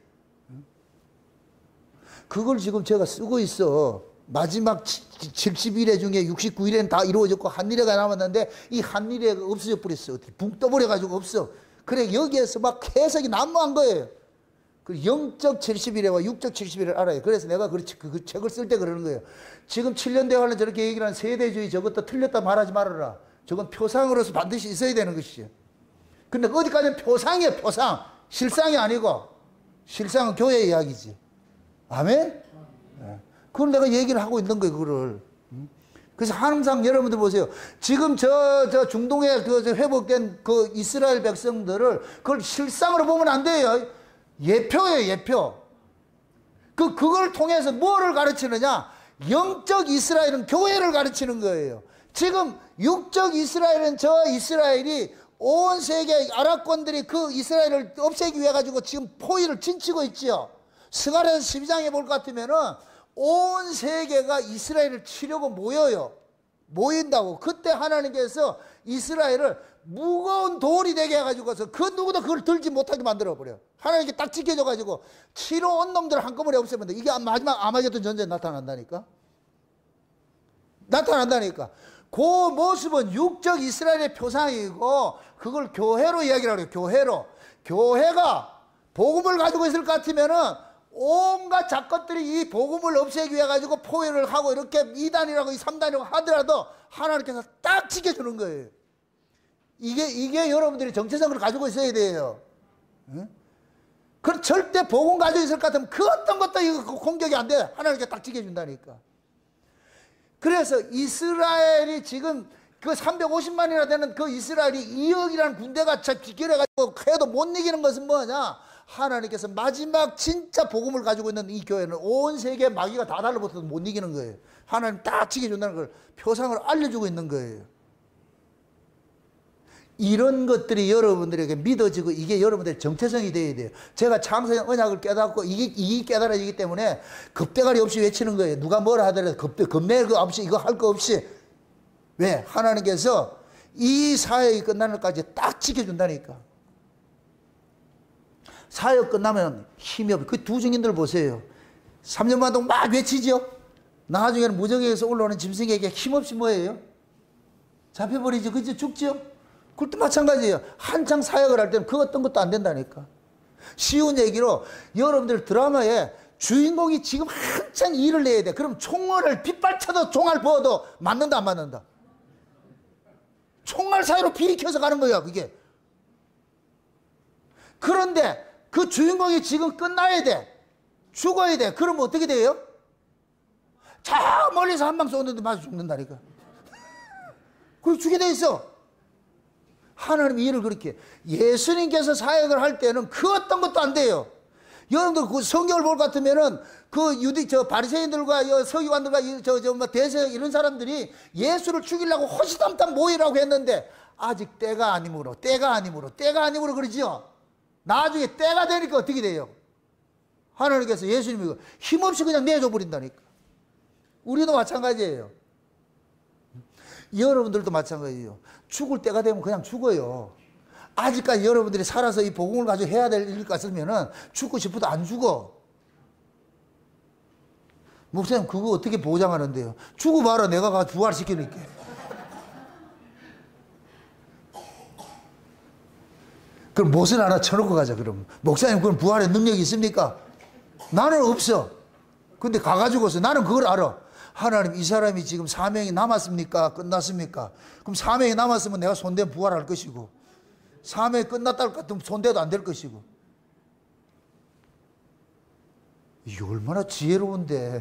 그걸 지금 제가 쓰고 있어. 마지막 칠십 일회 중에 육십구 일회는 다 이루어졌고 한 일회가 남았는데 이 한 일회가 없어져 버렸어. 어떻게 붕 떠버려 가지고 없어. 그래 여기에서 막 해석이 난무한 거예요. 그 영적 칠십 일회와 육적 칠십 일회를 알아요. 그래서 내가 그, 그 책을 쓸 때 그러는 거예요. 지금 칠 년 대환란 저렇게 얘기를 하는 세대주의 저것도 틀렸다 말하지 말아라. 저건 표상으로서 반드시 있어야 되는 것이죠. 근데 어디까지는 표상이에요. 표상. 실상이 아니고 실상은 교회 이야기지. 아멘? 네. 그걸 내가 얘기를 하고 있는 거예요. 그거를. 그래서 항상 여러분들 보세요. 지금 저, 저 중동에 그 회복된 그 이스라엘 백성들을 그걸 실상으로 보면 안 돼요. 예표예요, 예표. 그, 그걸 통해서 뭐를 가르치느냐? 영적 이스라엘은 교회를 가르치는 거예요. 지금 육적 이스라엘은 저 이스라엘이 온 세계 아랍권들이 그 이스라엘을 없애기 위해 가지고 지금 포위를 진치고 있죠. 스가랴서 십이 장에 볼 것 같으면은 온 세계가 이스라엘을 치려고 모여요. 모인다고. 그때 하나님께서 이스라엘을 무거운 돌이 되게 해가지고서 그 누구도 그걸 들지 못하게 만들어버려. 하나님께 딱 지켜줘가지고 치러 온 놈들을 한꺼번에 없애면 돼. 이게 마지막 아마겟돈 전쟁에 나타난다니까. 나타난다니까. 그 모습은 육적 이스라엘의 표상이고 그걸 교회로 이야기를 해요. 교회로. 교회가 복음을 가지고 있을 것 같으면은 온갖 작것들이 이 복음을 없애기 위해 가지고 포위를 하고 이렇게 이 단이라고 이 삼 단이라고 하더라도 하나님께서 딱 지켜주는 거예요. 이게 이게 여러분들이 정체성을 가지고 있어야 돼요. 응? 그럼 절대 복음 가지고 있을 것 같으면 그 어떤 것도 이거 공격이 안 돼. 하나님께 딱 지켜준다니까. 그래서 이스라엘이 지금 그 삼백오십만이나 되는 그 이스라엘이 이억이라는 군대가 비결해가지고 해도 못 이기는 것은 뭐냐? 하나님께서 마지막 진짜 복음을 가지고 있는 이 교회는 온 세계 마귀가 다 달라붙어도 못 이기는 거예요. 하나님 딱 지켜준다는 걸 표상을 알려주고 있는 거예요. 이런 것들이 여러분들에게 믿어지고 이게 여러분들의 정체성이 되어야 돼요. 제가 창세의 언약을 깨닫고 이게, 이게 깨달아지기 때문에 겁대가리 없이 외치는 거예요. 누가 뭐라 하더라도 겁대, 겁낼 거 없이 이거 할 거 없이. 왜? 하나님께서 이 사역이 끝나는 것까지 딱 지켜준다니까. 사역 끝나면 힘이 없어요. 그 두 증인들 보세요. 삼 년 반 동안 막 외치죠. 나중에는 무적에서 올라오는 짐승에게 힘없이 뭐예요? 잡혀버리죠. 그죠? 죽죠? 그것도 마찬가지예요. 한창 사역을 할 때는 그 어떤 것도 안 된다니까. 쉬운 얘기로 여러분들 드라마에 주인공이 지금 한창 일을 내야 돼. 그럼 총알을 빗발쳐도 총알 부어도 맞는다 안 맞는다? 총알 사이로 비켜서 가는 거야 그게. 그런데 그 주인공이 지금 끝나야 돼. 죽어야 돼. 그러면 어떻게 돼요? 저 멀리서 한 방 쏘는데 맞아 죽는다니까. 그걸 죽게 돼 있어. 하나님 일을 그렇게. 예수님께서 사역을 할 때는 그 어떤 것도 안 돼요. 여러분들 그 성경을 볼 것 같으면은 그 유대 저 바리새인들과 서기관들과 저 저 뭐 대세 이런 사람들이 예수를 죽이려고 호시탐탐 모이라고 했는데 아직 때가 아니므로 때가 아니므로 때가 아니므로 그러지요. 나중에 때가 되니까 어떻게 돼요? 하나님께서 예수님이 힘없이 그냥 내줘 버린다니까. 우리도 마찬가지예요. 여러분들도 마찬가지예요. 죽을 때가 되면 그냥 죽어요. 아직까지 여러분들이 살아서 이 복음을 가지고 해야 될 일 같으면은 죽고 싶어도 안 죽어. 목사님 그거 어떻게 보장하는데요? 죽어봐라 내가 가서 부활시키니까. 그럼 못을 하나 쳐놓고 가자 그럼. 목사님 그럼 부활의 능력이 있습니까? 나는 없어. 근데 가가지고서 나는 그걸 알아. 하나님 이 사람이 지금 사명이 남았습니까? 끝났습니까? 그럼 사명이 남았으면 내가 손대면 부활할 것이고 사명이 끝났다 할 것 같으면 손대도 안 될 것이고. 이게 얼마나 지혜로운데.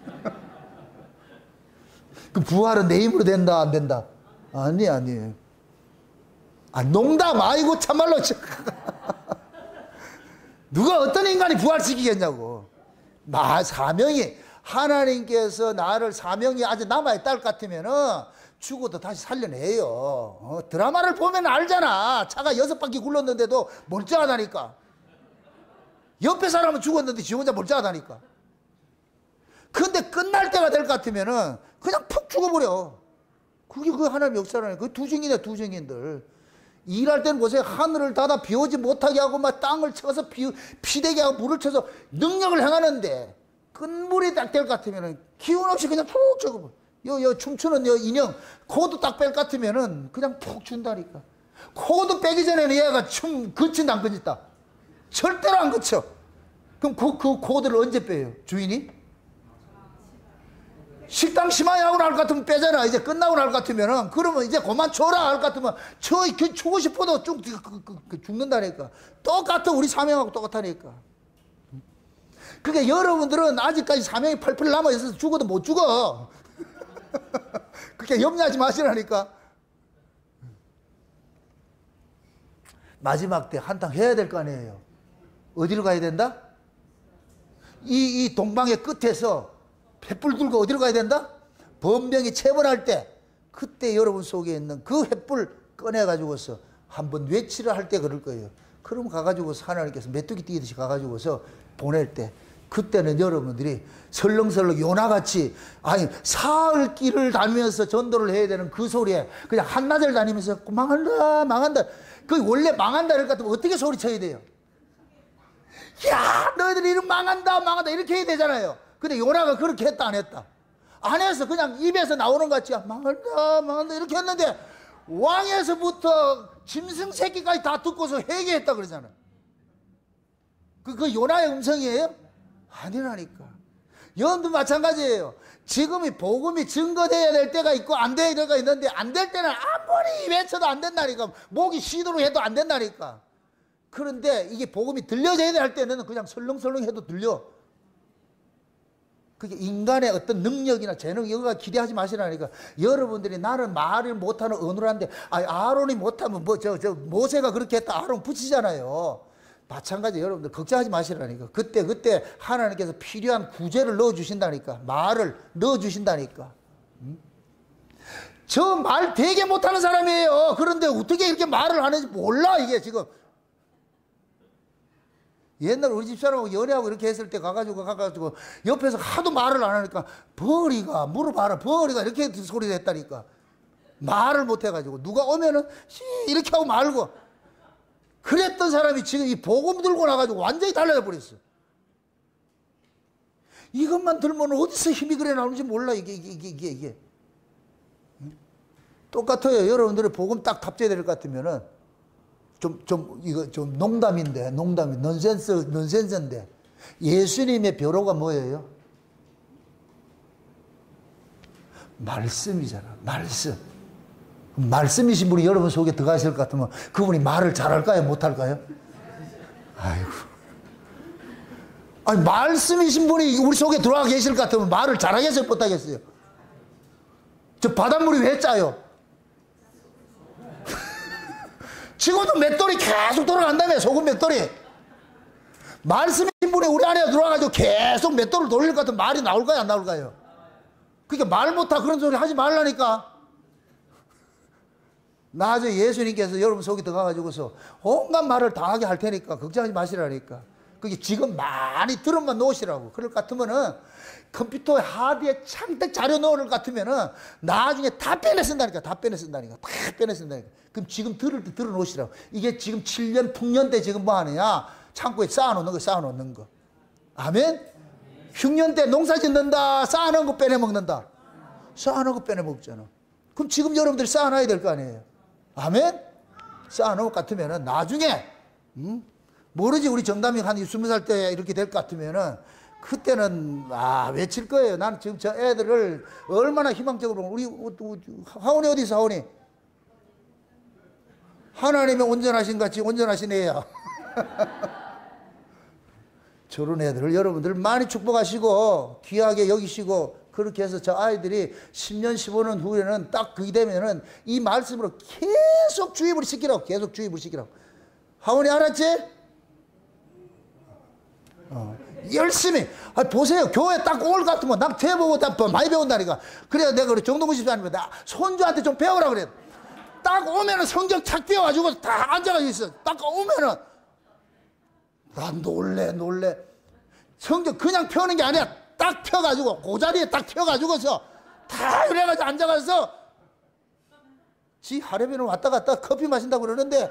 그 부활은 내 힘으로 된다 안 된다? 아니 아니에요. 아 농담 아이고 참말로. 누가 어떤 인간이 부활시키겠냐고. 나 사명이 하나님께서 나를 사명이 아직 남아있다 할 것 같으면은 죽어도 다시 살려내요. 어, 드라마를 보면 알잖아. 차가 여섯 바퀴 굴렀는데도 멀쩡하다니까. 옆에 사람은 죽었는데 지 혼자 멀쩡하다니까. 근데 끝날 때가 될 것 같으면은 그냥 푹 죽어버려. 그게 그 하나님의 역사라니까. 그 두 증인이야 두 증인들. 일할 때는 보세요. 하늘을 닫아 비 오지 못하게 하고 막 땅을 쳐서 비, 피대게 하고 물을 쳐서 능력을 행하는데 끝물이 딱 될 것 같으면은 기운 없이 그냥 푹 죽어버려. 여, 여 춤추는 여 인형 코도 딱 뺄 것 같으면은 그냥 푹 준다니까. 코도 빼기 전에는 얘가 춤 그친다 안 그친다? 절대로 안 그쳐. 그럼 그, 그 코드를 언제 빼요? 주인이? 식당 심하야하고 날 것 같으면 빼잖아. 이제 끝나고 날 것 같으면은 그러면 이제 그만 쳐라 할 것 같으면 저 그, 추고 싶어도 쭉 그, 그, 그, 죽는다니까. 똑같아. 우리 사명하고 똑같다니까. 그러니까 여러분들은 아직까지 사명이 펄펄 남아있어서 죽어도 못 죽어. 그렇게 염려하지 마시라니까. 마지막 때 한탕 해야 될 거 아니에요. 어디로 가야 된다? 이, 이 동방의 끝에서 횃불 들고 어디로 가야 된다? 범병이 체벌할 때 그때 여러분 속에 있는 그 횃불 꺼내가지고서 한번 외치를 할 때 그럴 거예요. 그럼 가가지고서 하나님께서 메뚜기 뛰듯이 가가지고서 보낼 때 그때는 여러분들이 설렁설렁 요나같이 아니 사흘 길을 다니면서 전도를 해야 되는 그 소리에 그냥 한나절 다니면서 망한다 망한다. 그 원래 망한다 이럴 것 같으면 어떻게 소리쳐야 돼요? 야 너희들이 이런 망한다 망한다 이렇게 해야 되잖아요. 근데 요나가 그렇게 했다 안 했다? 안 해서 그냥 입에서 나오는 것 같이 망한다 망한다 이렇게 했는데 왕에서부터 짐승 새끼까지 다 듣고서 회개했다 그러잖아요. 그, 그 요나의 음성이에요? 아니라니까. 여러분도 마찬가지예요. 지금이 복음이 증거돼야 될 때가 있고 안 돼야 될 때가 있는데 안 될 때는 아무리 외쳐도 안 된다니까. 목이 시도를 해도 안 된다니까. 그런데 이게 복음이 들려져야 될 때는 그냥 설렁설렁 해도 들려. 그게 인간의 어떤 능력이나 재능 이거가 기대하지 마시라니까. 여러분들이 나는 말을 못하는 어눌한데 아, 아론이 못하면 뭐 저 저 모세가 그렇게 했다 아론 붙이잖아요. 마찬가지 여러분들 걱정하지 마시라니까. 그때 그때 하나님께서 필요한 구제를 넣어주신다니까. 말을 넣어주신다니까. 음? 저 말 되게 못하는 사람이에요. 그런데 어떻게 이렇게 말을 하는지 몰라 이게 지금. 옛날 우리 집사람하고 연애하고 이렇게 했을 때 가가지고 가가지고 옆에서 하도 말을 안 하니까 버리가 물어봐라 버리가 이렇게 소리를 했다니까. 말을 못해가지고 누가 오면은 씨 이렇게 하고 말고 그랬던 사람이 지금 이 복음 들고 나가지고 완전히 달라져 버렸어. 이것만 들면 어디서 힘이 그래 나오는지 몰라 이게 이게 이게 이게, 이게. 똑같아요. 여러분들이 복음 딱 탑재해야 될 것 같으면은 좀 좀 이거 좀 농담인데 농담이 넌센스 넌센스인데 예수님의 벼로가 뭐예요? 말씀이잖아. 말씀. 말씀이신 분이 여러분 속에 들어가실 것 같으면 그분이 말을 잘할까요? 못할까요? 아이고. 아니, 말씀이신 분이 우리 속에 들어가 계실 것 같으면 말을 잘하겠어요? 못하겠어요? 저 바닷물이 왜 짜요? 지금도 맷돌이 계속 돌아간다며, 소금 맷돌이. 말씀이신 기분이 우리 안에 들어와가지고 계속 맷돌을 돌릴 것 같은 말이 나올까요, 안 나올까요? 그러니까 말 못하 그런 소리 하지 말라니까. 나중에 예수님께서 여러분 속에 들어가가지고서 온갖 말을 다 하게 할 테니까 걱정하지 마시라니까. 그게 지금 많이 들어만 놓으시라고. 그럴 것 같으면은 컴퓨터 하드에 잔뜩 자료 넣을 것 같으면은 나중에 다 빼내 쓴다니까. 다 빼내 쓴다니까. 다 빼내 쓴다니까. 그럼 지금 들을 때 들어 놓으시라고. 이게 지금 칠 년 풍년 때 지금 뭐 하느냐? 창고에 쌓아놓는 거, 쌓아놓는 거. 아멘? 흉년 때 농사 짓는다. 쌓아놓은 거 빼내 먹는다. 쌓아놓은 거 빼내 먹잖아. 그럼 지금 여러분들이 쌓아놔야 될 거 아니에요. 아멘? 쌓아놓을 것 같으면은 나중에, 음? 모르지, 우리 정담이 한 스무 살 때 이렇게 될 것 같으면은 그때는 아 외칠 거예요. 나는 지금 저 애들을 얼마나 희망적으로. 우리 하원이 어디 있어? 하원이 하나님의 온전하신 같이 온전하신 애야. 저런 애들을 여러분들 많이 축복하시고 귀하게 여기시고 그렇게 해서 저 아이들이 십 년 십오 년 후에는 딱 그게 되면은 이 말씀으로 계속 주입을 시키라고. 계속 주입을 시키라고. 하원이 알았지? 어. 열심히. 아, 보세요. 교회 딱 올 것 같으면 난 제보고 다 많이 배운다니까. 그래야 내가 그래 정동근 집사님이 나 손주한테 좀 배우라 그래. 딱 오면은 성경 착 띄워가지고 다 앉아가지고 있어. 딱 오면은 난 놀래 놀래. 성경 그냥 펴는 게 아니라 딱 펴가지고 그 자리에 딱 펴가지고서 다 이래가지고 앉아가서 지 하레비는 왔다 갔다 커피 마신다고 그러는데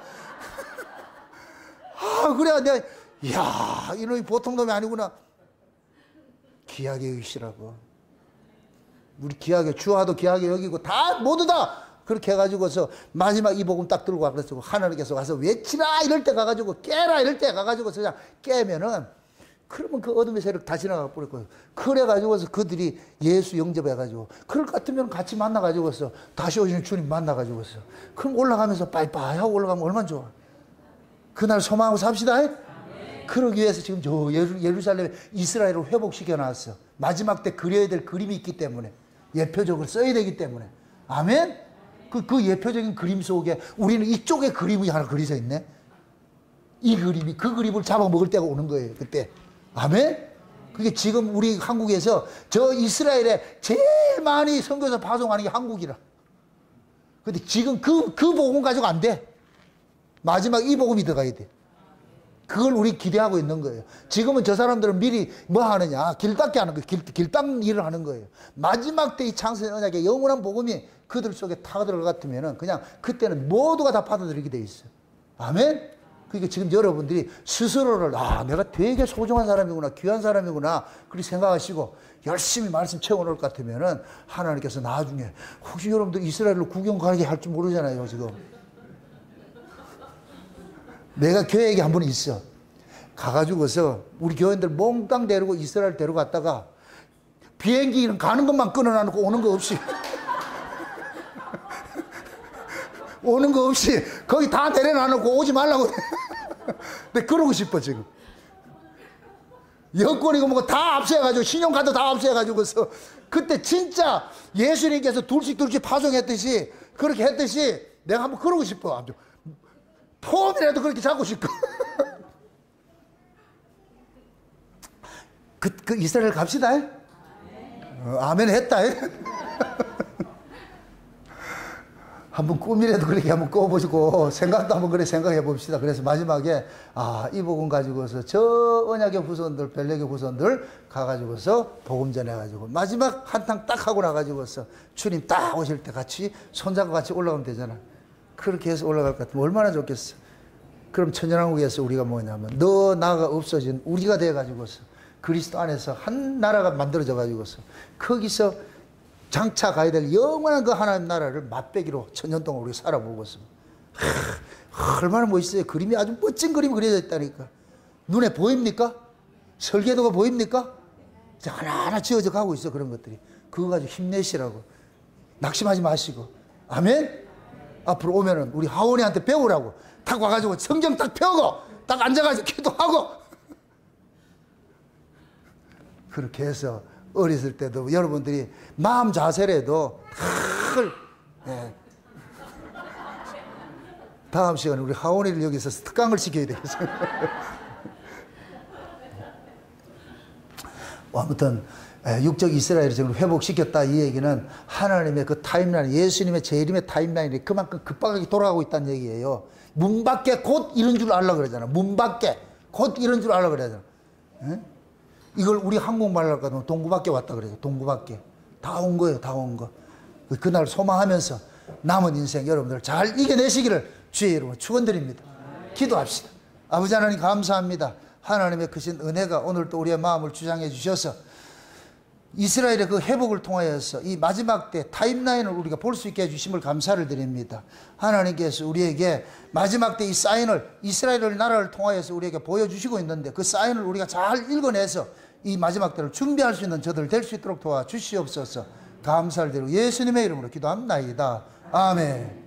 아 그래야 내가 이야 이놈이 보통 놈이 아니구나. 귀하게 여기시라고. 우리 귀하게 주화도 귀하게 여기고 다 모두 다 그렇게 해가지고서 마지막 이 복음 딱 들고 와 그랬어. 하나님께서 와서 외치라 이럴 때 가가지고 깨라 이럴 때 가가지고서 그냥 깨면은 그러면 그 어둠의 세력 다 지나가 버릴 거예요. 그래가지고서 그들이 예수 영접해가지고 그럴 것 같으면 같이 만나가지고서 다시 오시는 주님 만나가지고서 그럼 올라가면서 빠이빠이 하고 올라가면 얼마나 좋아. 그날 소망하고 삽시다. 네. 그러기 위해서 지금 저 예루살렘에 이스라엘을 회복시켜 놨어. 마지막 때 그려야 될 그림이 있기 때문에 예표적으로 써야 되기 때문에. 아멘. 그, 그 예표적인 그림 속에 우리는 이쪽에 그림이 하나 그려져 있네. 이 그림이 그 그림을 잡아먹을 때가 오는 거예요. 그때. 아멘. 그게 지금 우리 한국에서 저 이스라엘에 제일 많이 선교사 파송하는 게 한국이라. 근데 지금 그, 그 복음 가지고 안 돼. 마지막 이 복음이 들어가야 돼. 그걸 우리 기대하고 있는 거예요. 지금은 저 사람들은 미리 뭐 하느냐. 길 닦게 하는 거예요. 길, 길 닦는 일을 하는 거예요. 마지막 때 이 창세의 언약의 영원한 복음이 그들 속에 타 들어갈 것 같으면은 그냥 그때는 모두가 다 받아들이게 돼 있어요. 아멘? 그러니까 지금 여러분들이 스스로를 아 내가 되게 소중한 사람이구나 귀한 사람이구나 그렇게 생각하시고 열심히 말씀 채워놓을 것 같으면은 하나님께서 나중에 혹시 여러분들 이스라엘로 구경 가게 할 줄 모르잖아요. 지금 내가 교회에 한 번 있어. 가가지고서 우리 교인들 몽땅 데리고 이스라엘 데려갔다가 비행기는 가는 것만 끊어놔놓고 오는 거 없이 오는 거 없이 거기 다 내려놔놓고 오지 말라고. 근데 그러고 싶어 지금. 여권이고 뭐고 다 압수해가지고 신용카드 다 압수해가지고서 그때 진짜 예수님께서 둘씩 둘씩 파송했듯이 그렇게 했듯이 내가 한번 그러고 싶어. 아주 폼이라도 그렇게 잡고 싶고. 그, 그 이스라엘 갑시다. 어, 아멘 했다. 한번 꿈이라도 그렇게 한번 꿔보시고 생각도 한번 그렇게 생각해 봅시다. 그래서 마지막에 아, 이 복음 가지고서 저 언약의 후손들, 벨렉의 후손들 가가지고서 복음 전해가지고 마지막 한탕 딱 하고 나가지고서 주님 딱 오실 때 같이 손잡고 같이 올라가면 되잖아. 그렇게 해서 올라갈 것 같으면 얼마나 좋겠어. 그럼 천연왕국에서 우리가 뭐냐면 너 나가 없어진 우리가 돼가지고서 그리스도 안에서 한 나라가 만들어져 가지고서 거기서 장차 가야 될 영원한 그 하나님 나라를 맛배기로 천년 동안 우리가 살아보고서 하, 얼마나 멋있어요. 그림이 아주 멋진 그림이 그려져 있다니까. 눈에 보입니까? 설계도가 보입니까? 하나하나 지어져 가고 있어. 그런 것들이. 그거 가지고 힘내시라고. 낙심하지 마시고. 아멘? 앞으로 오면은 우리 하원이한테 배우라고. 딱 와가지고 성경 딱 펴고 딱 앉아가지고 기도하고 그렇게 해서 어렸을 때도 여러분들이 마음 자세라도 탁을 예. 다음 시간에 우리 하원이를 여기서 특강을 시켜야 되겠어요. 아무튼 육적 이스라엘을 지금 회복시켰다, 이 얘기는 하나님의 그 타임라인, 예수님의 재림의 타임라인이 그만큼 급박하게 돌아가고 있다는 얘기예요. 문 밖에 곧 이런 줄 알라 그러잖아. 문 밖에 곧 이런 줄 알라 그러잖아. 에? 이걸 우리 한국말로 할까 동구 밖에 왔다 그래요. 동구 밖에 다 온 거예요. 다 온 거. 그날 소망하면서 남은 인생 여러분들 잘 이겨내시기를 주의 이름으로 축원드립니다. 기도합시다. 아버지 하나님 감사합니다. 하나님의 크신 은혜가 오늘 또 우리의 마음을 주장해 주셔서 이스라엘의 그 회복을 통하여서 이 마지막 때 타임라인을 우리가 볼 수 있게 해주심을 감사를 드립니다. 하나님께서 우리에게 마지막 때 이 사인을 이스라엘 나라를 통하여서 우리에게 보여주시고 있는데 그 사인을 우리가 잘 읽어내서 이 마지막 때를 준비할 수 있는 저들 될 수 있도록 도와주시옵소서. 감사를 드리고 예수님의 이름으로 기도합나이다. 아멘.